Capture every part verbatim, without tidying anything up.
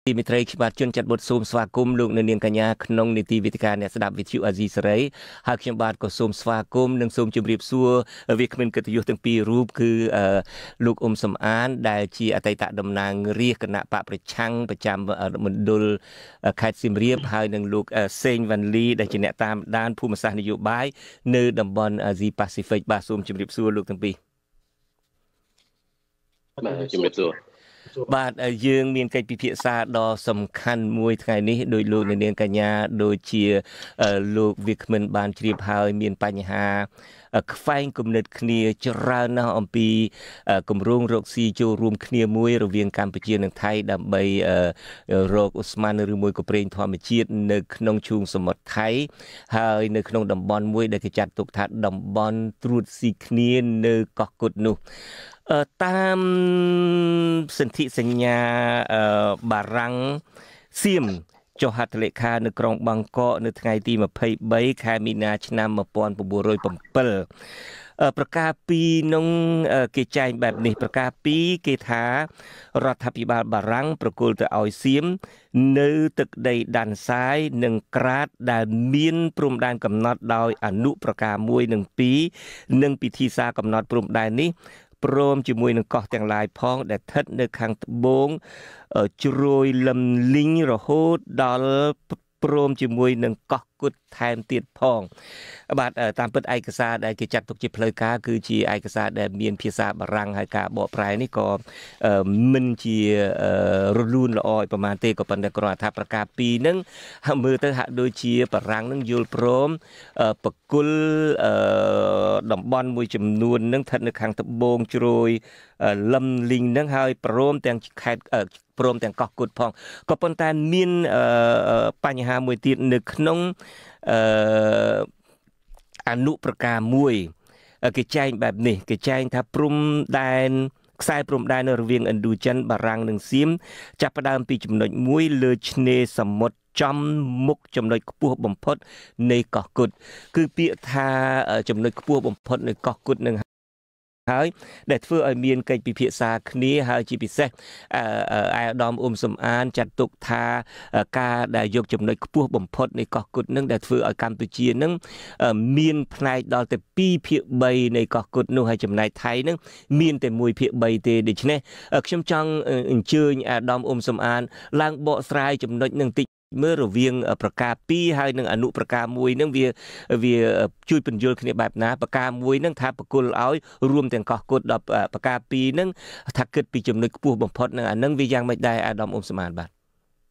มิตรคิบัตจนจัดบทซูมสวากุมลูกในเนียงกัญญาขนงนิติวิทยาเนี่ยสดับวิทยุอาซีสไรหากเขียนบาทก็ซูมสวากุมหนึ่งซูมจุบรีบซัววิคเมนกตยุตั้งปีรูปคือลูกอมสมอานได้ชีอัตตะดำนางเรียกคณะปะประชังประจำมันดุลขายซิมเรียบให้หนึ่งลูกเซนวันลีได้จีเนตามด้านภูมิศาสตร์นโยบายในดับบอนอาซีแปซิฟิกบาซูมจุบรีบซัวลูกตั้งปีจุบรีบซัวบาทยืงมีการพิพิธศาสตร์ดอสำคัญมวยไงนี้โดยลูกในเดือนกันยาโดยเชียลูกวิกเมนบานทรีพาวมีปัญหาไฟกำเนิดเคลียจรานาอมปีกำรงโรคซีโจรวมเคลียมวยระเวียงการประเจียนไทยดับใบโรคอุสมานหรือมวยกบเปรนทอมจีดในขนมชุงสมดไทยให้ในขนมดับบอลมวยได้กระจัดตกทัดดับบอลตรูดซีเคลียในกอกกุดนุตามสันติสัญญาบารังเสียมจหัตเลขาในกรองบางกอกในไงที่มาเพย์ใบคามินาชนามมาปอนปบุโรยปมเปิลประกาศปีน้องเกจายแบบนี้ประกาศปีเกถารัฐพิบาลบารังประกวดจะเอาเสียมเนื้อตึกใดด้านซ้ายหนึ่งกราดด้านเมียนปรุมด้านกำหนดโดยอนุประกาศมวยหนึ่งปีหนึ่งปีที่สากำหนดปรุมด้านนี้พร้อมจมวยหนึ่งเกาะแต่งลายพองแต่ทัดในข้างตะบงจุรยลำลิงระโหดดอลพร้อมจมวยหนึ่งเกาะกุดแทนติดพองบาดตามเปิดไอกษาได้กิจจัดตกจิเพลกาคือจีไอกษาได้เมียนพิษาบรังให้กาบ่อปลายนี่ก็มันจีรุนรุนละออยประมาณเตก็ปันกรอทับประกาศปีนึงมือเตหะโดยจีบรังนึงยูลพร้อมปกุลดอมบอลมวยจำนวนนึงทัดในข้างตะบงจุรยลำลิงนึงให้พร้อมแต่งแคดพร้อมแต่งกอกกุดพองก็ปนแต่เมียนปัญหามวยตีนึกน้องอนุประกาศมวยกิจใจแบบนี้กิจใจถ้าปรุมได้สายปรุมได้ในระเวียงอันดูจันบารังหนึ่งซิมจับประดามปีจำนวนมวยเลือชเนสมดจำมุกจำนวนขบวนบ่มพดในเกาะกุดคือเปียธาจำนวนขบวนบ่มพดในเกาะกุดหนึ่งหายได้เพื่อเมียนการพิพิธศาสตร์นี้หายจีพิเศษไอดอมอมสมอานจัดตุกทาการได้ยกจำนวนขบวนบ่มพดในเกาะกุดนึงได้เพื่อเอาการตุจีนึงเมียนพลายดอลแต่ปีเพียใบในเกาะกุดนู้ให้จำนวนไทยนึงเมียนแต่มวยเพียใบเตดิฉเน่ขมจังเชื่อไอดอมอมสมอานล่างเบาสายจำนวนหนึ่งติเมื่อเราเวียงประกาศปีให้หนึ่งอนุประกาศมวยนั่งเวียเวียช่วยเป็นโยนขณะแบบนั้นประกาศมวยนั่งทับประกุลเอารวมแต่งกอกดดับประกาศปีนั่งถ้าเกิดปีจำนวนผู้บ่มพดนั่งอันนั่งวิยังไม่ได้อาดอมอมสมานบัตร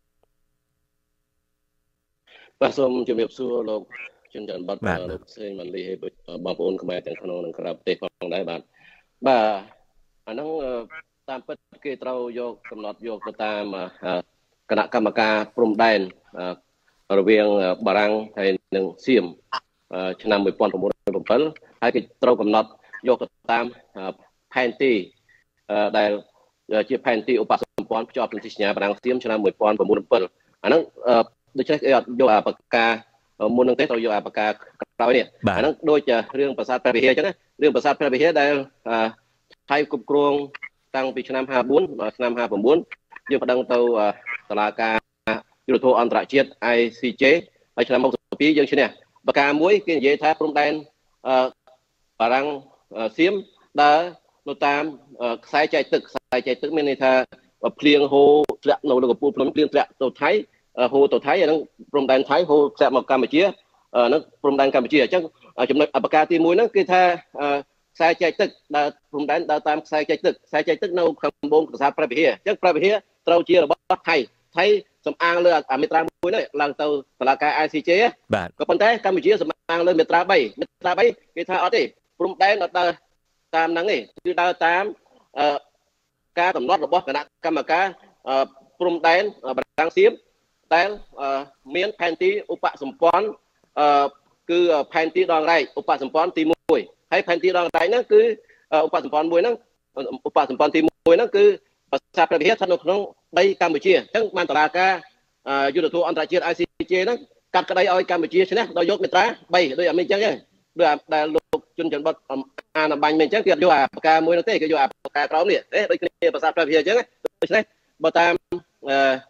ผสมจะมีสู้โลกจนจันบัตรโลกเส้นมันรีให้บางคนขมายแต่งขนมนะครับเตะฟังได้บัตรบ่าอันนั้นตามปฏิกิริยาเราโยกกำหนดโยกตามคณะกรรมการปรุงได้ระเวียงบารังไทยหนึ่งเสียมชนะมวยปอนผมผมเพิ่ลให้กิจเรากำหนดโยกตามแพนตี้ได้เชื่อแพนตี้อุปสมปอนจอบเป็นที่ชนะบารังเสียมชนะมวยปอนผมผมเพิ่ลอันนั้นโดยใช้โยกปากกามูลนึงเตะเราโยกปากกาเราเนี่ยอันนั้นโดยจะเรื่องประสาทพระบิเฮใช่ไหมเรื่องประสาทพระบิเฮได้ไทยกรุบกรวงตั้งปีชนะห้าบุญชนะห้าผมบุญโยกดังเตาตลาดการยุโรปอันตรายเชียดไอซีเจไปชนะมุสปียังเช่นเนี่ยประกาศมวยกินเยท้าปรุงแต่งบารังเสียมได้โนตามสายใจตึกสายใจตึกไม่ในท่าเพลียงโฮเละโนโลกับปูพลเพลียงเละตัวไทยโฮตัวไทยนั่งปรุงแต่งไทยโฮแสบมากัมพูชีนั่งปรุงแต่งกัมพูชีจังจำนวนประกาศตีมวยนั่งคือท่าสายใจตึกได้ปรุงแต่งได้ตามสายใจตึกสายใจตึกโนคำบงภาษาพระบิเฮจังพระบิเฮเราเชียร์ระบบไทยไทยสำอางเลือกเมตรามวยนั่นหลังเตาตลาดการไอซีเจก็เป็นแต่กัมพูชีสำอางเลือกเมตราใบเมตราใบกิท่าอ๋อที่ปรุงแต่งเราตามนั่งนี่คือเราตามการกำหนดระบบคณะกรรมการปรุงแต่งบางเสียมแต่เมียนแพนตีอุปสมปอนคือแพนตีดองไรอุปสมปอนตีมวยให้แพนตีดองไรนั่นคืออุปสมปอนมวยนั่นอุปสมปอนตีมวยนั่นคือภาษาประเทศถนนของในกัมพูชีทั้งมันตราการยุทธภูมิอันตรายเชียร์ไอซีเจนั้นกัดกระไดเอากัมพูชีใช่ไหมโดยยกเมตราใบโดยอเมริกันเนี่ยโดยได้ลูกจนจนบดอาณาบังเมนจังเกียรติอยู่ปากกามวยนักเตะก็อยู่ปากกาเขาเนี่ยเอ๊ะโดยภาษาประเทศใช่ไหมใช่ไหมบตาม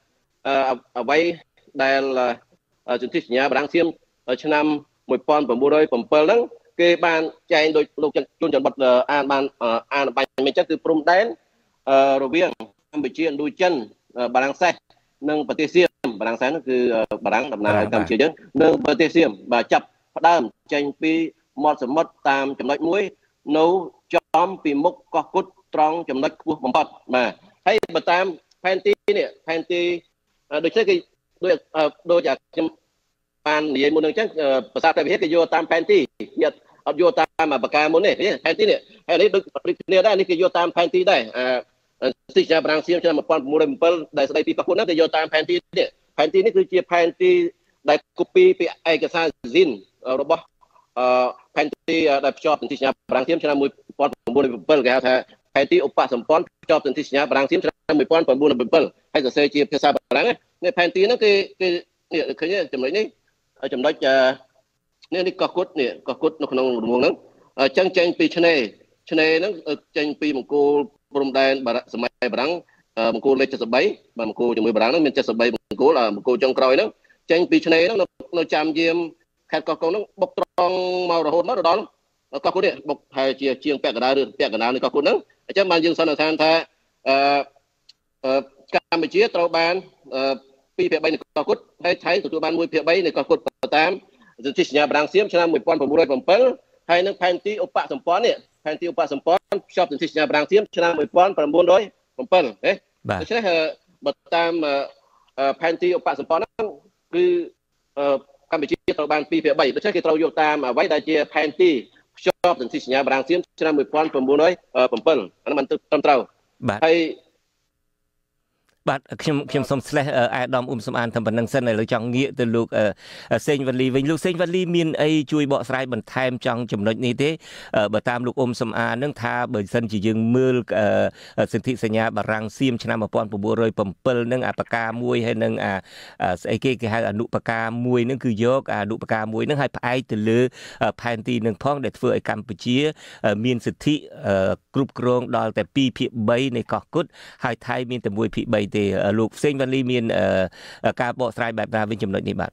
អ្វីដែលសន្ធិសញ្ញាបារាំងសៀមឆ្នាំmột nghìn chín trăm bảyហ្នឹងគេបានចែងដោយលោកជួនច័ន្ទបុតអានបានអានបាញ់មិនចឹងគឺព្រំដែនរវាងកម្ពុជាឥណ្ឌូចិនបារាំងសេះនិងប្រទេសសៀមបារាំងសេះនោះគឺបារាំងដំណើរឲ្យកម្ពុជាយើងនិងប្រទេសសៀមបាទចាប់ផ្ដើមចេញពីមាត់សមុទ្រតាមចំណុចមួយនៅចំពីមុខកោះគុតត្រង់ចំណុចខ្ពស់បំផុតបាទហើយបើតាមផែនទីនេះផែនទីដូចនេះគេដូចដូចខ្ញុំបាននិយាយមុននឹងអញ្ចឹងភាសាតែវិទ្យាគេយកតាមផែនទីគេអត់យកតាមបកាមុនទេផែនទីនេះហើយនេះដូចគ្នាដែរនេះគេយកតាមផែនទីដែរអាសិស្សបារាំងសៀមឆ្នាំmột nghìn chín trăm bảy mươi bảyដែលស្ដីពីកោះគុតហ្នឹងគេយកតាមផែនទីនេះផែនទីនេះគឺជាផែនទីដែលកូពីពីឯកសារ Zin របស់ផែនទីដែលភ្ជាប់សន្ធិសញ្ញាបារាំងសៀមឆ្នាំmột nghìn chín trăm bảy mươi bảyគេហៅថាផែនទីឧបសម្ព័ន្ធភ្ជាប់សន្ធិសញ្ញាបារាំងសៀមឆ្នាំmột nghìn chín trăm bảy mươi bảyហើយសរសេរជាភាសាបារាំងនេះផែនទីហ្នឹងគេគេនេះឃើញចំណុចនេះចំណុចនេះនេះកោះគុតនេះកោះគុតនៅក្នុងរង្វង់ហ្នឹងចឹងចេញពីឆ្នេរឆ្នេរហ្នឹងចេញពីមង្គលព្រំដែនសម័យបារាំងមង្គលលេខ칠십삼បាទមង្គលជាមួយបារាំងហ្នឹងមាន칠십삼មង្គលមង្គលចុងក្រោយហ្នឹងចេញពីឆ្នេរហ្នឹងនៅចាំយាមខេត្តកោះកុងហ្នឹងបុកត្រង់មករហូតមកដល់កោះគុតនេះបុកហើយជាជាងពាក់កណ្ដាលឬពាក់កណ្ដាលនៃកោះគុតហ្នឹងអញ្ចឹងបានយើងសន្និដ្ឋានថាអឺកម្ពុជាត្រូវបានពីរភាគបីនៃកោះគុតហើយថៃទទួលបានមួយភាគបីនៃកោះគុតតាមសន្ធិសញ្ញាបារាំងសៀមឆ្នាំmột nghìn chín trăm bảy mươi bảyហើយនឹងផែនទីឧបសម្ព័ន្ធនេះផែនទីឧបសម្ព័ន្ធភ្ជាប់សន្ធិសញ្ញាបារាំងសៀមឆ្នាំmột nghìn chín trăm bảy mươi bảyទេដូច្នេះបើតាមផែនទីឧបសម្ព័ន្ធហ្នឹងគឺកម្ពុជាត្រូវបានពីរភាគបីដូច្នេះគេត្រូវយកតាមអ្វីដែលជាផែនទីភ្ជាប់សន្ធិសញ្ញាបារាំងសៀមឆ្នាំmột nghìn chín trăm bảy mươi bảyអានោះមិនត្រឹមត្រូវហើយ បាទខ្ញុំខ្ញុំសូមស្លេះអាដាមអ៊ុំសំអានតែប៉ុណ្្នឹងសិនឥឡូវចង់ងាកទៅលោកសេងវ៉ាលីវិញលោកសេងវ៉ាលីមានអីជួយបកស្រាយបន្ថែមចង់ចំណុចនេះទេបើតាមលោកអ៊ុំសំអាននឹងថាបើសិនជាយើងមើលសន្ធិសញ្ញាបារាំងសៀមឆ្នាំmột nghìn chín trăm bảy mươi bảyនឹងអបការមួយហើយនឹងអាស្អីគេគេហៅអនុបការមួយនឹងគឺយកអនុបការមួយនឹងឲ្យផ្អែកទៅលើផែនទីនឹងផងដែលធ្វើឲ្យកម្ពុជាមានសិទ្ធិគ្រប់គ្រងដល់តែពីរភាគបីនៃកោះគុតហើយថៃមានតែមួយភាគបីលោកសេងវ៉ាលីមានការបកស្រាយបែបណាវិញចំណុចនេះបាទ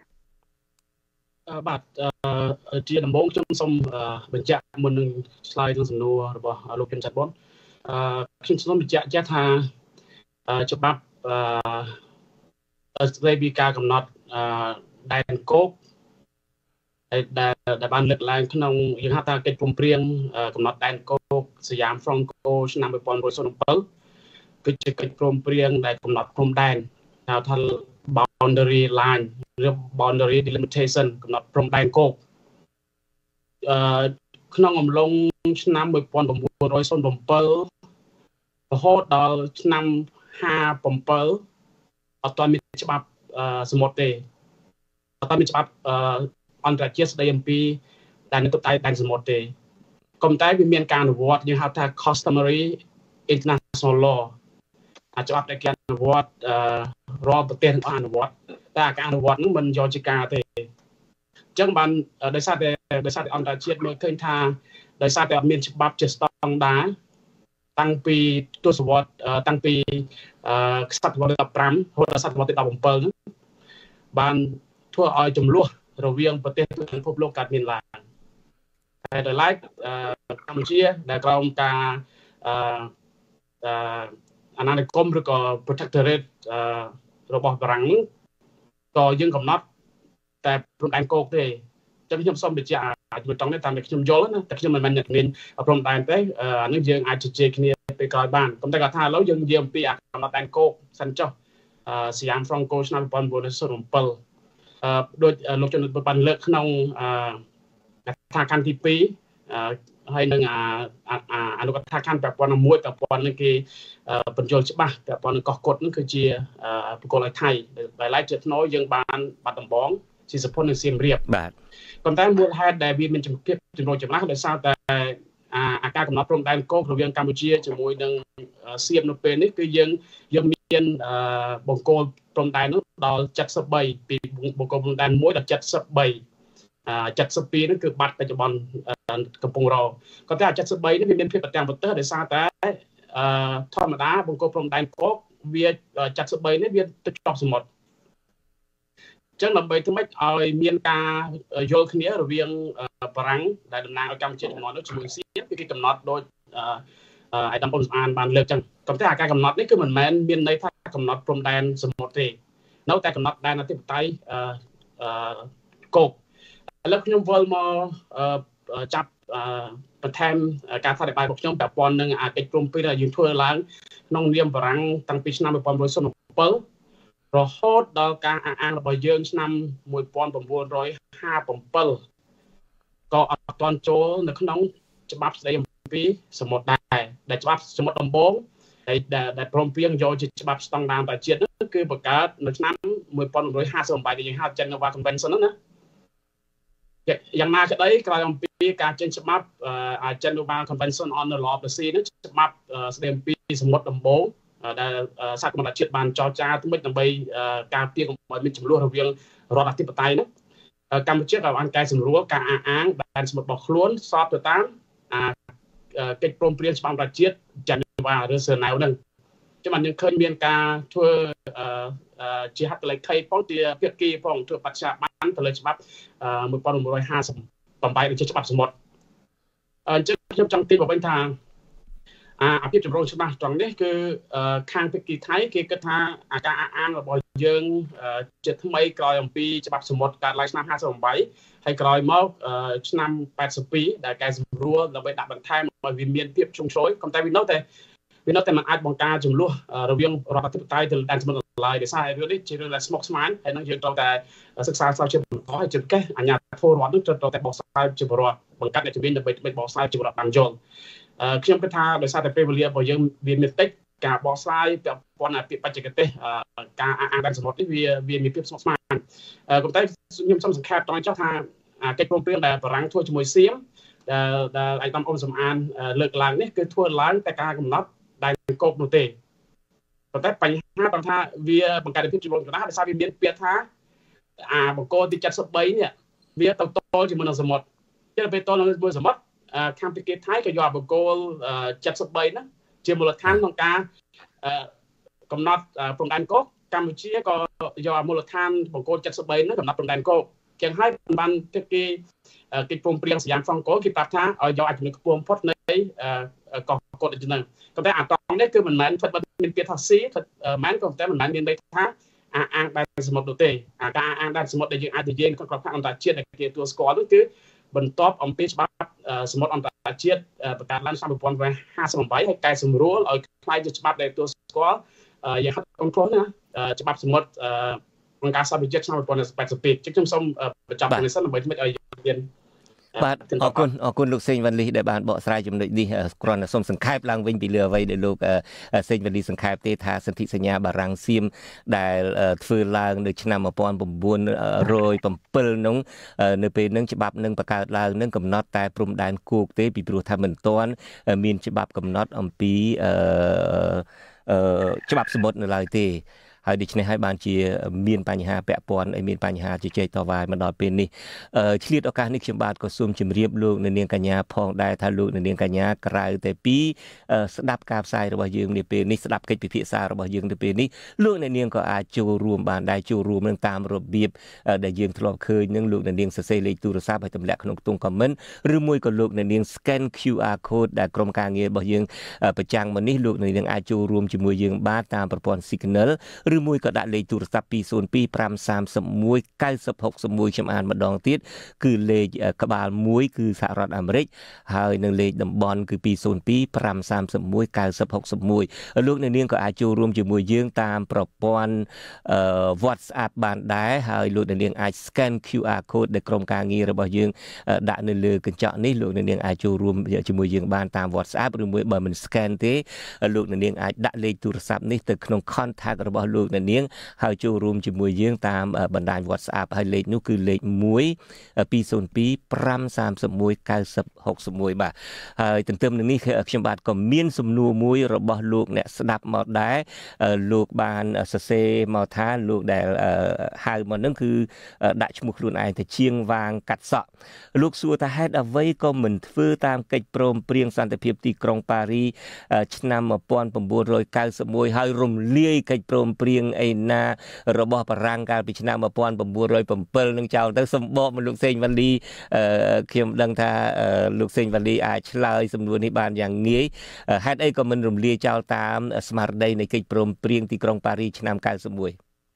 បាទជាដំបូងខ្ញុំសូមបញ្ជាក់មុននឹងឆ្លើយនឹងសំណួររបស់លោកជនច័ន្ទបុនខ្ញុំសូមបញ្ជាក់ចេះថាច្បាប់ស្ដីពីការកំណត់ដែនគោកដែលដែលបានលើកឡើងក្នុងយើងហៅថាកិច្ចព្រមព្រៀងកំណត់ដែនគោកសយ៉ាមហ្វ្រង់កូឆ្នាំmột nghìn chín trăm bảy mươiគឺជាកិច្ចព្រមព្រៀងដែលកំណត់ព្រំដែនហៅថា boundary line ឬ boundary delimitation កំណត់ព្រំដែនគោកអឺក្នុងអំឡុងឆ្នាំmột nghìn chín trăm bảy mươi bảyរហូតដល់ឆ្នាំห้าสิบเจ็ดអត់ទាន់មានច្បាប់សមុទ្រទេអត់ទាន់មានច្បាប់អន្តរជាតិស្ដីអំពីដែនទឹកតែដែនសមុទ្រទេក៏ប៉ុន្តែវាមានការអនុវត្តយើងហៅថា customary international lawច្បាប់ដែលគេអនុវត្តរាល់ប្រទេសទាំងអស់អនុវត្តតែការអនុវត្តនោះមិនយកជាការទេអញ្ចឹងបានដោយសារតែដោយសារតែអន្តរជាតិមើលឃើញថាដោយសារតែអត់មានច្បាប់ជាស្តង់ដារតាំងពីទសវត្សរ៍តាំងពីសតវត្សរ៍ទីដប់ប្រាំរហូតដល់សតវត្សរ៍ទីដប់bảyបានធ្វើឲ្យចំនួនរវាងប្រទេសក្នុងពិភពលោកកើតមានឡើងហើយដោយឡែកកម្ពុជាដែលក្រោមការអឺអាណានិគមឬក៏ protectorate របស់បារាំងនេះក៏យើងកំណត់តែព្រំដែនគោកទេអញ្ចឹងខ្ញុំសូមបញ្ជាក់ជាមួយតង់នេះតាមដែលខ្ញុំយល់ណាតែខ្ញុំមិនមែនអ្នកមានព្រំដែនទេអានេះយើងអាចជជែកគ្នាពេលក្រោយបានប៉ុន្តែគាត់ថាឥឡូវយើងនិយាយអំពីកំណត់ដែនគោកសិនចុះសយ៉ាមហ្វ្រង់កូឆ្នាំmột nghìn chín trăm bảy mươi bảyអឺដូចលោកជនបានលើកក្នុងអឺថាខណ្ឌទីពីរហើយនឹងអនុកថាខណ្ឌពាក់ព័ន្ធមួយពាក់ព័ន្ធនឹងគេបញ្យល់ច្បាស់ពាក់ព័ន្ធនឹងកោះគុតនឹងគឺជាបកគលឲ្យថៃដែលឡែកជាថ្នូរយើងបានបាត់ដំបងជាសុភននិងសៀមរាបបាទប៉ុន្តែមូលហេតុដែលវាមានចម្ភាប់ចម្រូងចម្រាសដោយសារតែអាការកំណត់ព្រំដែនគោករវាងកម្ពុជាជាមួយនឹងសៀមនៅពេលនេះគឺយើងយើងមានបង្គោលព្រំដែននោះដល់เจ็ดสิบสามពីបង្គោលព្រំដែនមួយដល់เจ็ดสิบสามเจ็ดสิบสองហ្នឹងគឺបាត់បច្ចុប្បន្នកំពុងរកក៏តែเจ็ดสิบสามនេះវាមានភាពប្រទាំងប្រទើសដោយសារតែធម្មតាបង្គោលព្រំដែនគោកវាចាត់សបីនេះវាទៅចប់សមុទ្រចឹងដើម្បីធ្វើម៉េចឲ្យមានការយល់គ្នារវាងបារាំងដែលតំណាងឲ្យកម្ពុជាចំនួននោះជាមួយសៀមគឺគេកំណត់ដោយអាយដាមអ៊ុនសំអានបានលើកចឹងប៉ុន្តែការកំណត់នេះគឺមិនមែនមានន័យថាកំណត់ព្រំដែនសមុទ្រទេនៅតែកំណត់ដែនអធិបតេយ្យអឺគោកឥឡូវខ្ញុំវិលមកចាប់បន្ថែមការថាបាយរបស់ខ្ញុំពាក់ព័ន្ធនឹងអាកិច្ចព្រមព្រៀងដែលយើងធ្វើឡើងក្នុងនាមបារាំងតាំងពីឆ្នាំmột nghìn chín trăm linh bảyរហូតដល់ការអះអាងរបស់យើងឆ្នាំmột nghìn chín trăm năm mươi bảyក៏អត់ទាន់ចូលនៅក្នុងច្បាប់ស្តីអំពីសមុទ្រដែរដែលច្បាប់សមុទ្រដំបូងដែលដែលព្រមព្រៀងយកជាច្បាប់ស្តង់ដារប្រជាជាតិនោះគឺបង្កើតនៅឆ្នាំmột nghìn chín trăm năm mươi bảyដែលយើងហៅ Geneva Convention ហ្នឹងណាយ៉ាងណាក្តីក្រោយអំពីការចេញច្បាប់ Geneva Convention on the Law of the Sea នេះច្បាប់ស្តីអំពីសមុទ្រដំបូងដែលសហគមន៍ជាតិបានចរចាថ្មីដើម្បីការពារកុំឲ្យមានចំនួនរវាងរដ្ឋអធិបតេយ្យនោះកម្ពុជាក៏បានកែសម្រួលការអះអាងដែនសមុទ្ររបស់ខ្លួនស្របទៅតាមកិច្ចព្រមព្រៀងច្បាប់អន្តរជាតិ Geneva ឬ Geneva ហ្នឹងចឹងបានយើងឃើញមានការធ្វើជាហត្ថលេខីផងជាភាគីផងធ្វើបច្ចាបានទៅលើច្បាប់một nghìn chín trăm năm mươi bảyដូចជាច្បាប់សមុទ្រអញ្ចឹងខ្ញុំចង់ទាញមកវិញថាអាភាពចម្រុងច្បាស់ត្រង់នេះគឺខាងភាគីថៃគេគិតថាអាការអះអាងរបស់យើងជាថ្មីក្រោយអំពីច្បាប់សមុទ្រកើតឡើងឆ្នាំห้าสิบแปดហើយក្រោយមកឆ្នាំแปดสิบtwoដែលកែសម្រួលដើម្បីដាក់បន្ថែមឲ្យវាមានភាពជ្រុងជ្រោយប៉ុន្តែវានៅតែវានៅតែមិនអាចបង្ការចំនួនរវាងរដ្ឋអធិបតេយ្យទៅដែនសមុទ្រឡើយដោយសាររឿងនេះជារឿងដែលស្មុគស្មាញហើយនឹងយើងត្រូវតែសិក្សាស្រាវជ្រាវបន្តហើយជាពិសេសអាជ្ញាធររដ្ឋនឹងត្រូវតែបកស្រាយជាបរិបទបង្កើតអ្នកជំនាញដើម្បីបកស្រាយជាបរិបទបានយល់ខ្ញុំគិតថាដោយសារតែពេលវេលារបស់យើងវាមានតិចការបកស្រាយពាក់ព័ន្ធនឹងពាក្យបច្ចេកទេសការអះអាងដែនសមុទ្រនេះវាវាមានភាពស្មុគស្មាញប៉ុន្តែខ្ញុំសូមសង្ខេបត្រង់ចុះថាកិច្ចព្រមព្រៀងដែលបារាំងធ្វើជាមួយសៀមដែលដែលអាយដាមអ៊ុនសំអានលើកឡើងនេះគឺធ្វើឡើងតែការកំណត់ដែនគោកនោះទេប៉ុន្តែបញ្ហាត្រង់ថាវាបង្កើតភាពជំរុញកណ្ដាលដោយសារវាមានពាក្យថាអាបង្គោលទី七十三នេះវាទៅតល់ជាមួយនឹងសមុទ្រចឹងពេលតល់ជាមួយសមុទ្រខាងភាគីថៃក៏យកបង្គោល七十三ហ្នឹងជាមូលដ្ឋានក្នុងការកំណត់ព្រំដែនគោកកម្ពុជាក៏យកមូលដ្ឋានបង្គោល七十三ហ្នឹងកំណត់ព្រំដែនគោកចឹងហើយបានភាគីកិច្ចព្រមព្រៀងសយ៉ាំហ្វ្រង់កូគេប្រាប់ថាឲ្យយកអាចជំនឿខ្ពស់បំផុតនៃកោះកុដដូចហ្នឹងប៉ុន្តែអាត្រង់នេះគឺមិនមែនធ្វើមានពាក្យថាស៊ីមិនមែនក៏តែមិនមែនមានន័យថាអាអាងដែនសមុទ្រនោះទេអាការអាងដែនសមុទ្រដែលយើងអាចនិយាយក្នុងក្របខ័ណ្ឌអន្តរជាតិដែលគេទទួលស្គាល់នោះគឺបន្ទាប់អំពីច្បាប់សមុទ្រអន្តរជាតិបង្កើតឡើងឆ្នាំmột nghìn chín trămห้าสิบแปดហើយកែសម្រួលឲ្យខ្លាយជាច្បាប់ដែលទទួលស្គាល់យ៉ាងហត់អង្កលណាច្បាប់សមុទ្រអង្គការសហប្រជាជាតិឆ្នាំmột nghìn chín trăm tám mươi twoខ្ញុំសូមបញ្ចប់នេះសិនដើម្បីធ្វើឲ្យយើងបាទអរគុណអរគុណលោកសេងវ៉ាន់លីដែលបានបកស្រាយចំណុចនេះគ្រាន់តែសូមសង្ខេបឡើងវិញពីលើអ្វីដែលលោកសេងវ៉ាន់លីសង្ខេបទេថាសន្ធិសញ្ញាបារាំងសៀមដែលធ្វើឡើងនៅឆ្នាំmột nghìn chín trăm sevenនោះនៅពេលនឹងច្បាប់នឹងបង្កើតឡើងនឹងកំណត់តែព្រំដែនគោកទេពីព្រោះថាមិនទាន់មានច្បាប់កំណត់អំពីច្បាប់សមុទ្រនៅឡើយទេហើយដូច្នេះហើយបានជាមានបញ្ហាពាក់ព័ន្ធឲ្យមានបញ្ហាជជែកតវ៉ាមកដល់ពេលនេះឆ្លៀតឱកាសនេះខ្ញុំបាទក៏សូមជម្រាបលោកនៅនាងកញ្ញាផងដែរថាលោកនៅនាងកញ្ញាក្រៅតែពីស្ដាប់ការផ្សាយរបស់យើងនាពេលនេះស្ដាប់កិច្ចពិភាក្សារបស់យើងនាពេលនេះលោកនៅនាងក៏អាចចូលរួមបានដែរចូលរួមនឹងតាមរបៀបដែលយើងធ្លាប់ឃើញនឹងលោកនៅនាងសរសេរលេខទូរស័ព្ទឲ្យទម្លាក់ក្នុងខ្ទង់ comment ឬមួយក៏លោកនៅនាង scan Q R code ដែលក្រុមការងាររបស់យើងប្រចាំងមកនេះលោកនៅនាងអាចចូលរួមជាមួយយើងបានតាមប្រព័ន្ធ Signal ឬមួយក៏ដាក់លេខទូរស័ព្ទtwo zero two five three one nine six six oneខ្ញុំអានម្ដងទៀតគឺលេខក្បាលoneគឺសហរដ្ឋអាមេរិកហើយនឹងលេខតំបន់គឺtwo zero two five three one nine six six oneលោកអ្នកនាងក៏អាចចូលរួមជាមួយយើងតាមប្រព័ន្ធ WhatsApp បានដែរហើយលោកអ្នកនាងអាច scan Q R code ដែលក្រុមការងាររបស់យើងដាក់នៅលើកញ្ចក់នេះលោកអ្នកនាងអាចចូលរួមជាមួយយើងបានតាម WhatsApp ឬមួយបើមិន scan ទេលោកអ្នកនាងអាចដាក់លេខទូរស័ព្ទនេះទៅក្នុង contact របស់លោកលោកអ្នកនាងហើយចូលរួមជាមួយយើងតាមបណ្ដាញ WhatsApp ហើយលេខនោះគឺលេខមួយ ពីរ ศูนย์ ពីរ ប្រាំ សាមសិបមួយ เก้าสิบ หกสิบមួយបាទហើយទន្ទឹមនឹងនេះខ្ញុំបាទក៏មានសំណួរមួយរបស់លោកអ្នកស្ដាប់មកដែរលោកបានសរសេរមកថាលោកដែលហៅមកនឹងគឺដាក់ឈ្មោះខ្លួនឯងថាជាងវាងកាត់សក់លោកសួរថាហេតុអ្វីក៏មិនធ្វើតាមកិច្ចព្រមព្រៀងសន្តិភាពទីក្រុងប៉ារីឆ្នាំmột nghìn chín trăm chín mươi mốtហើយរំលាយកិច្ចព្រមព្រៀងអីណារបស់បារាំងកាលពីឆ្នាំmột nghìn chín trăm bảyនឹងចោលទៅសម្បកមកលោកសេងវ៉ាលីខ្ញុំដឹងថាលោកសេងវ៉ាលីអាចឆ្លើយសំណួរនេះបានយ៉ាងងាយហេតុអីក៏មិនរំលាយចោលតាមស្មារតីនៃកិច្ចព្រមព្រៀងទីក្រុងប៉ារីឆ្នាំchín mươi mốt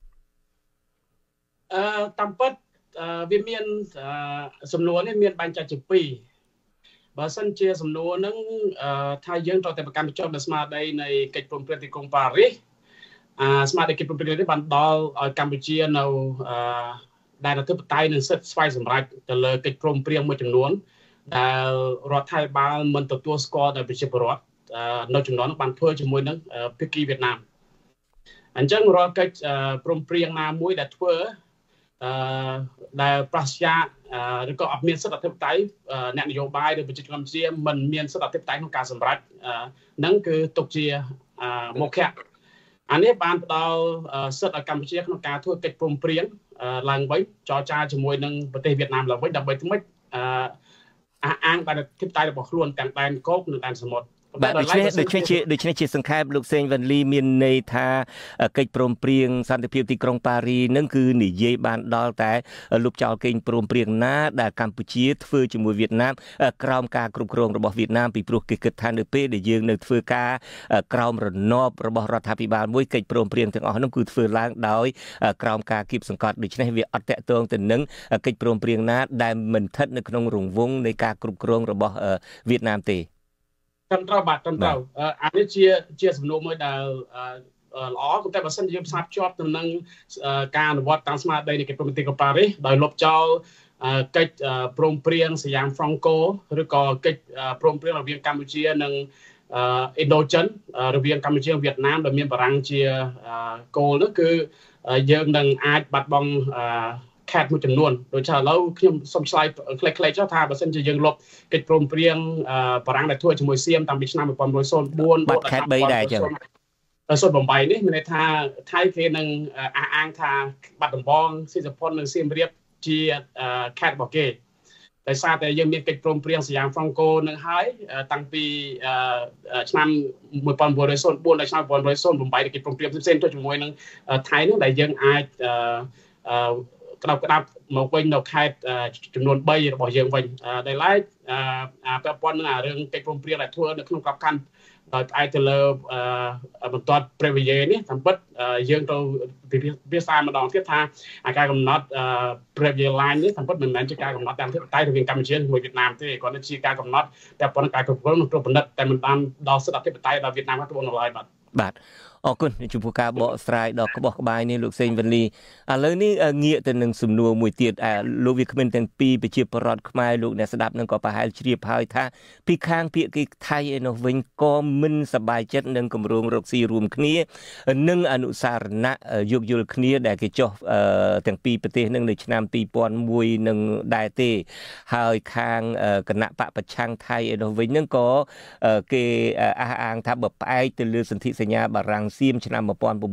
អឺតាមពិតវាមានសំណួរនេះមានបែងចែកជាពីរបើសិនជាសំណួរហ្នឹងថាយើងត្រូវតែប្រកាន់ខ្ជាប់នូវស្មារតីនៃកិច្ចព្រមព្រៀងទីក្រុងប៉ារីសអាស្មារតីកិច្ចព្រមព្រៀងនេះបានដល់ឲ្យកម្ពុជានៅដែលរដ្ឋាភិបាលនឹងសិទ្ធិស្វ័យសម្រេចទៅលើកិច្ចព្រមព្រៀងមួយចំនួនដែលរដ្ឋាភិបាលមិនទទួលស្គាល់ដោយប្រជាពលរដ្ឋនៅចំនួនបានធ្វើជាមួយនឹងភាគីវៀតណាមអញ្ចឹងរាល់កិច្ចព្រមព្រៀងណាមួយដែលធ្វើអឺដែលប្រសិទ្ធឬក៏អត់មានសិទ្ធិអធិបតេយ្យអ្នកនយោបាយឬប្រជាជនកម្ពុជាមិនមានសិទ្ធិអធិបតេយ្យក្នុងការសម្រេចហ្នឹងគឺទុកជាមុខៈអានេះបានផ្ដល់សិទ្ធិឲ្យកម្ពុជាក្នុងការធ្វើកិច្ចព្រមព្រៀងឡើងវិញចរចាជាមួយនឹងប្រទេសវៀតណាមឡើងវិញដើម្បីធ្វើម៉េចអះអាងបានអធិបតេយ្យរបស់ខ្លួនទាំងដែនគោកនិងដែនសមុទ្របាទដូច្នេះដូច្នេះជាដូច្នេះជាសង្ខេបលោកសេងវ៉ាន់លីមានន័យថាកិច្ចព្រមព្រៀងសន្តិភាពទីក្រុងប៉ារីនឹងគឺនិយាយបានដល់តែលុបចោលកេងព្រមព្រៀងណាដែលកម្ពុជាធ្វើជាមួយវៀតណាមក្រោមការគ្រប់គ្រងរបស់វៀតណាមពីព្រោះគេគិតថានៅពេលដែលយើងនៅធ្វើការក្រោមរណបរបស់រដ្ឋាភិបាលមួយកិច្ចព្រមព្រៀងទាំងអស់នោះគឺធ្វើឡើងដោយក្រោមការគៀបសង្កត់ដូច្នេះវាអត់តាក់ទងទៅនឹងកិច្ចព្រមព្រៀងណាដែលមិនស្ថិតនៅក្នុងរង្វង់នៃការគ្រប់គ្រងរបស់វៀតណាមទេត្រឹមត្រូវបាទត្រឹមត្រូវអានេះជាជាសំណួរមួយដែលល្អប៉ុន្តែបើសិនជាយើងផ្សារភ្ជាប់ទៅនឹងការអនុវត្តតាមស្មារតីនៃកិច្ចព្រមព្រៀងទីក្រុងប៉ារីសដោយលុបចោលកិច្ចព្រមព្រៀងសយ៉ាមហ្វ្រង់កូឬក៏កិច្ចព្រមព្រៀងរវាងកម្ពុជានិងអ៊ីណ្ឌូចិនរវាងកម្ពុជានិងវៀតណាមដែលមានបារាំងជាគោលនោះគឺយើងនឹងអាចបាត់បង់ខេត្តមួយចំនួនដូចថាឥឡូវខ្ញុំសូមឆ្លើយខ្លីៗចុះថាបើសិនជាយើងលុបកិច្ចព្រមព្រៀងបារាំងដែលធ្វើជាមួយសៀមតាំងពីឆ្នាំmột nghìn chín trăm linh bốn បាត់ខេត្តបីដែរចឹងសូមបំបីនេះមានន័យថាថៃគេនឹងអះអាងថាបាត់ដំបងស៊ីសផុននិងសៀមរាបជាខេត្តរបស់គេដោយសារតែយើងមានកិច្ចព្រមព្រៀងសយ៉ាមហ្វ្រង់កូនឹងហើយតាំងពីឆ្នាំmột nghìn chín trăm linh bốnដល់ឆ្នាំmột nghìn chín trăm linh támកិច្ចព្រមព្រៀងផ្សេងៗទៅជាមួយនឹងថៃនោះដែលយើងអាចក្តាប់ក្តាប់មកវិញនៅខេត្តចំនួនបីរបស់យើងវិញដែលឡែកអាពាក់ព័ន្ធនឹងរឿងកិច្ចព្រមព្រៀងដែលធ្វើនៅក្នុងក្របខ័ណ្ឌដោយផ្អែកទៅលើបន្ទាត់ព្រះវិយេនេះតាមពិតយើងត្រូវវាសារម្ដងទៀតថាអាការកំណត់ព្រះវិយេ line នេះតាមពិតមិនមែនជាការកំណត់តាមតែរវាងកម្ពុជានិងវៀតណាមទេគ្រាន់តែជាការកំណត់តែប៉ុន្តែការគ្រប់គ្រងនិងគ្រប់បណ្ឌិតតែមិនបានដល់សិទ្ធិអធិបតេយ្យដល់វៀតណាមគាត់ទៅឡើយបាទបាទអរគុណចំពោះការបកស្រាយដ៏ក្បោះក្បាយនេះលោកសេងវ៉ាន់លីឥឡូវនេះងាកទៅនឹងសំណួរមួយទៀតលោកវាគ្មិនទាំងពីរប្រជាពលរដ្ឋខ្មែរលោកអ្នកស្ដាប់នឹងក៏ប្រហែលជ្រាបហើយថាពីខាងភាគីថៃឯនោះវិញក៏មិនសប្បាយចិត្តនឹងគម្រោងរកស៊ីរួមគ្នានិងអនុសារណៈយោគយល់គ្នាដែលគេចុះទាំងពីរប្រទេសនឹងនៅឆ្នាំពីរពាន់មួយនឹងដែរទេហើយខាងគណៈបកប្រឆាំងថៃឯនោះវិញនឹងក៏គេអះអាងថាបើផ្អែកទៅលើសន្ធិសញ្ញាបារាំងសៀមឆ្នាំmột nghìn chín trăm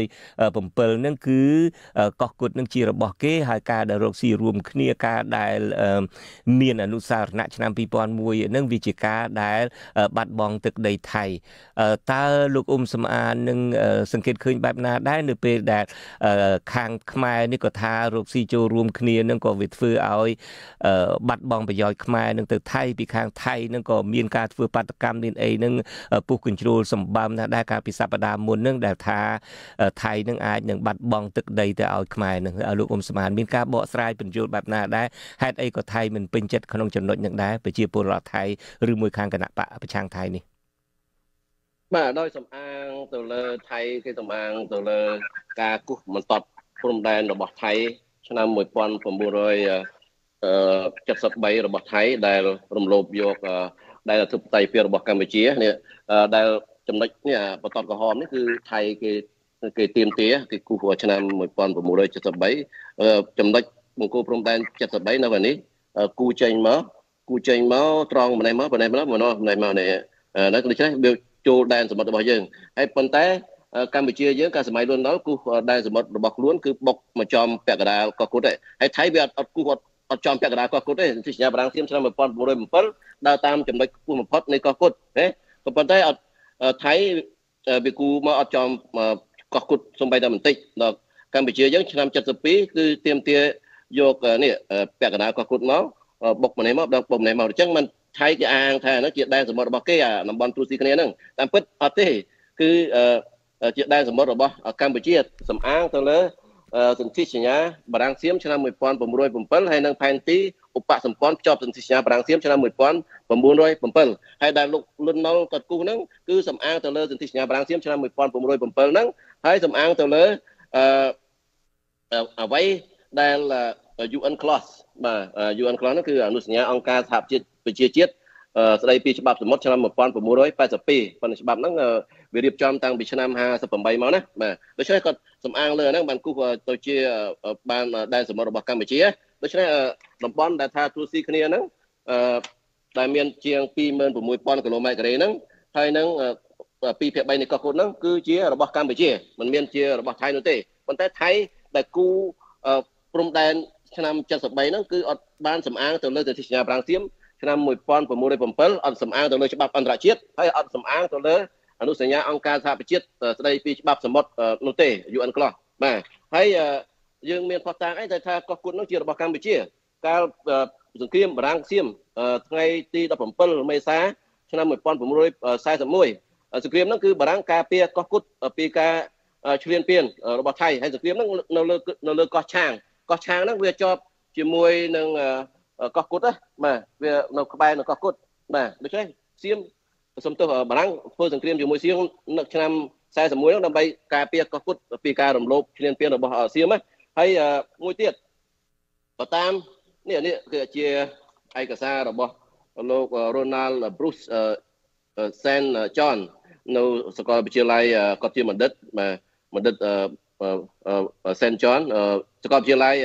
linh bảyនឹងគឺកោះគុតនឹងជារបស់គេហើយការដែលរកស៊ីរួមគ្នាការដែលមានអនុសារណៈឆ្នាំពីរពាន់មួយនឹងវាជាការដែលបាត់បង់ទឹកដីថៃតើលោកអ៊ុំសំអាននឹងសង្កេតឃើញបែបណាដែរនៅពេលដែលខាងខ្មែរនេះក៏ថារកស៊ីចូលរួមគ្នានឹងក៏វាធ្វើឲ្យបាត់បង់ប្រយោជន៍ខ្មែរនឹងទៅថៃពីខាងថៃនឹងក៏មានការធ្វើបាតកម្មមានអីនឹងពុះកញ្ជ្រោលសម្បំណាដែរការពិសប្តាហ៍មុននឹងដែលថាថៃនឹងអាចនឹងបាត់បង់ទឹកដីទៅឲ្យខ្មែរនឹងលោកអ៊ុំសំអានមានការបកស្រាយបញ្យល់បែបណាដែរហេតុអីក៏ថៃមិនពេញចិត្តក្នុងចំណុចនឹងដែរប្រជាពលរដ្ឋថៃឬមួយខាងគណៈបកប្រឆាំងថៃនេះបាទដោយសំអាងទៅលើថៃគេសំអាងទៅលើការគូសបន្ទាត់ព្រំដែនរបស់ថៃឆ្នាំmột nghìn chín trăm bảy mươiរបស់ថៃដែលរំលោភយកដែលអធិបតេយ្យភាពរបស់កម្ពុជានេះដែលចំណុចនេះបន្ទាត់ក្រហមនេះគឺថៃគេគេទៀមទាគេគូសឆ្នាំmột nghìn chín trăm七十三ចំណុចបង្គោលព្រំដែន七十三នៅวันนี้គូចេញមកគូចេញមកត្រង់ម្នេះមកម្នេះមកម្នេះមកនេះហ្នឹងដូច្នេះវាចូលដែនសមុទ្ររបស់យើងហើយប៉ុន្តែកម្ពុជាយើងកាលសម័យលន់ដល់គូសដែនសមុទ្ររបស់ខ្លួនគឺបុកមកចំពាក់កណ្ដាលកោះកុដហើយថៃវាអត់គូសអត់ចំពាក់កណ្ដាលកោះកុដទេសន្ធិសញ្ញាបារាំងសៀមឆ្នាំmột nghìn chín trăm bảyដើរតាមចំណុចខ្ពស់បំផុតនៃកោះកុដណាក៏ប៉ុន្តែអត់ថៃវាគូមកអត់ចំកោះកុដសំបីតែបន្តិចដល់កម្ពុជាយើងឆ្នាំ七十二គឺទៀមទាយកនេះពាក់កណ្ដាលកោះកុដមកបុកម្នេះមកដល់បុកម្នេះមកអញ្ចឹងមិនថៃគេអាងថាហ្នឹងជាដែនសមុទ្ររបស់គេអាតំបន់ទូស៊ីគ្នាហ្នឹងតាមពិតអត់ទេគឺជាដែនសមុទ្ររបស់កម្ពុជាសំអាងទៅលើសន្ធិសញ្ញាបារាំងសៀមឆ្នាំmột nghìn chín trăm bảyហើយនិងផែនទីឧបសម្ព័ន្ធភ្ជាប់សន្ធិសញ្ញាបារាំងសៀមឆ្នាំmột nghìn chín trăm bảyហើយដែលលោកលុនណុលគាត់គូសហ្នឹងគឺសំអាងទៅលើសន្ធិសញ្ញាបារាំងសៀមឆ្នាំmột nghìn chín trăm bảyហ្នឹងហើយសំអាងទៅលើអឺអ្វីដែល ยู เอ็น clause បាទ ยู เอ็น clause ហ្នឹងគឺអនុសញ្ញាអង្គការសហប្រជាប្រជាជាតិស្ដីពីច្បាប់សមុទ្រឆ្នាំmột nghìn chín trăm tám mươi haiប៉ុន្តែច្បាប់ហ្នឹងវារៀបចំតាំងពីឆ្នាំห้าสิบแปดមកណាបាទដូច្នេះគាត់សំអាងលើហ្នឹងបានគូសទៅជាបានដែនសមុទ្ររបស់កម្ពុជាដូច្នេះតំបន់ដែលថាទូស៊ីគ្នាហ្នឹងដែលមានជាងtwo thousand six hundredគីឡូម៉ែត្រការ៉េហ្នឹងហើយនឹងtwoភាគ3នៃកោះកុដហ្នឹងគឺជារបស់កម្ពុជាមិនមានជារបស់ថៃនោះទេប៉ុន្តែថៃដែលគូព្រំដែនឆ្នាំ七十三ហ្នឹងគឺអត់បានសំអាងទៅលើសន្ធិសញ្ញាបារាំងសៀមឆ្នាំmột nghìn chín trăm bảyអត់សំអាងទៅលើច្បាប់អន្តរជាតិហើយអត់សំអាងទៅលើអនុសញ្ញាអង្គការសហប្រជាជាតិស្ដីពីច្បាប់សមុទ្រនោះទេ ยู เอ็น clause បាទហើយយើងមានផុសតាងអីតែថាកោះកុដនោះជារបស់កម្ពុជាកាលសង្គ្រាមបារាំងសៀមថ្ងៃទីដប់ប្រាំពីរមេសាឆ្នាំmột nghìn chín trăm bốn mươi mốtសង្គ្រាមហ្នឹងគឺបារាំងការពារកោះកុដពីការឈ្លានពានរបស់ថៃហើយសង្គ្រាមហ្នឹងនៅលើនៅលើកោះឆាងកោះឆាងហ្នឹងវាជាប់ជាមួយនឹងកោះកុដណាបាទវានៅក្បែរនឹងកោះកុដបាទដូច្នេះសៀមសំទោសបារាំងធ្វើសង្គ្រាមជាមួយសៀមនៅឆ្នាំสี่สิบเอ็ดហ្នឹងដើម្បីការពារកោះកុដពីការរំលោភឈ្លានពានរបស់សៀមណាហើយមួយទៀតបើតាមនេះនេះគឺជាឯកសាររបស់លោក Ronald Bruce Saint John នៅសាកលវិទ្យាល័យគាត់ជាបណ្ឌិតបាទបណ្ឌិត Saint John សាកលវិទ្យាល័យ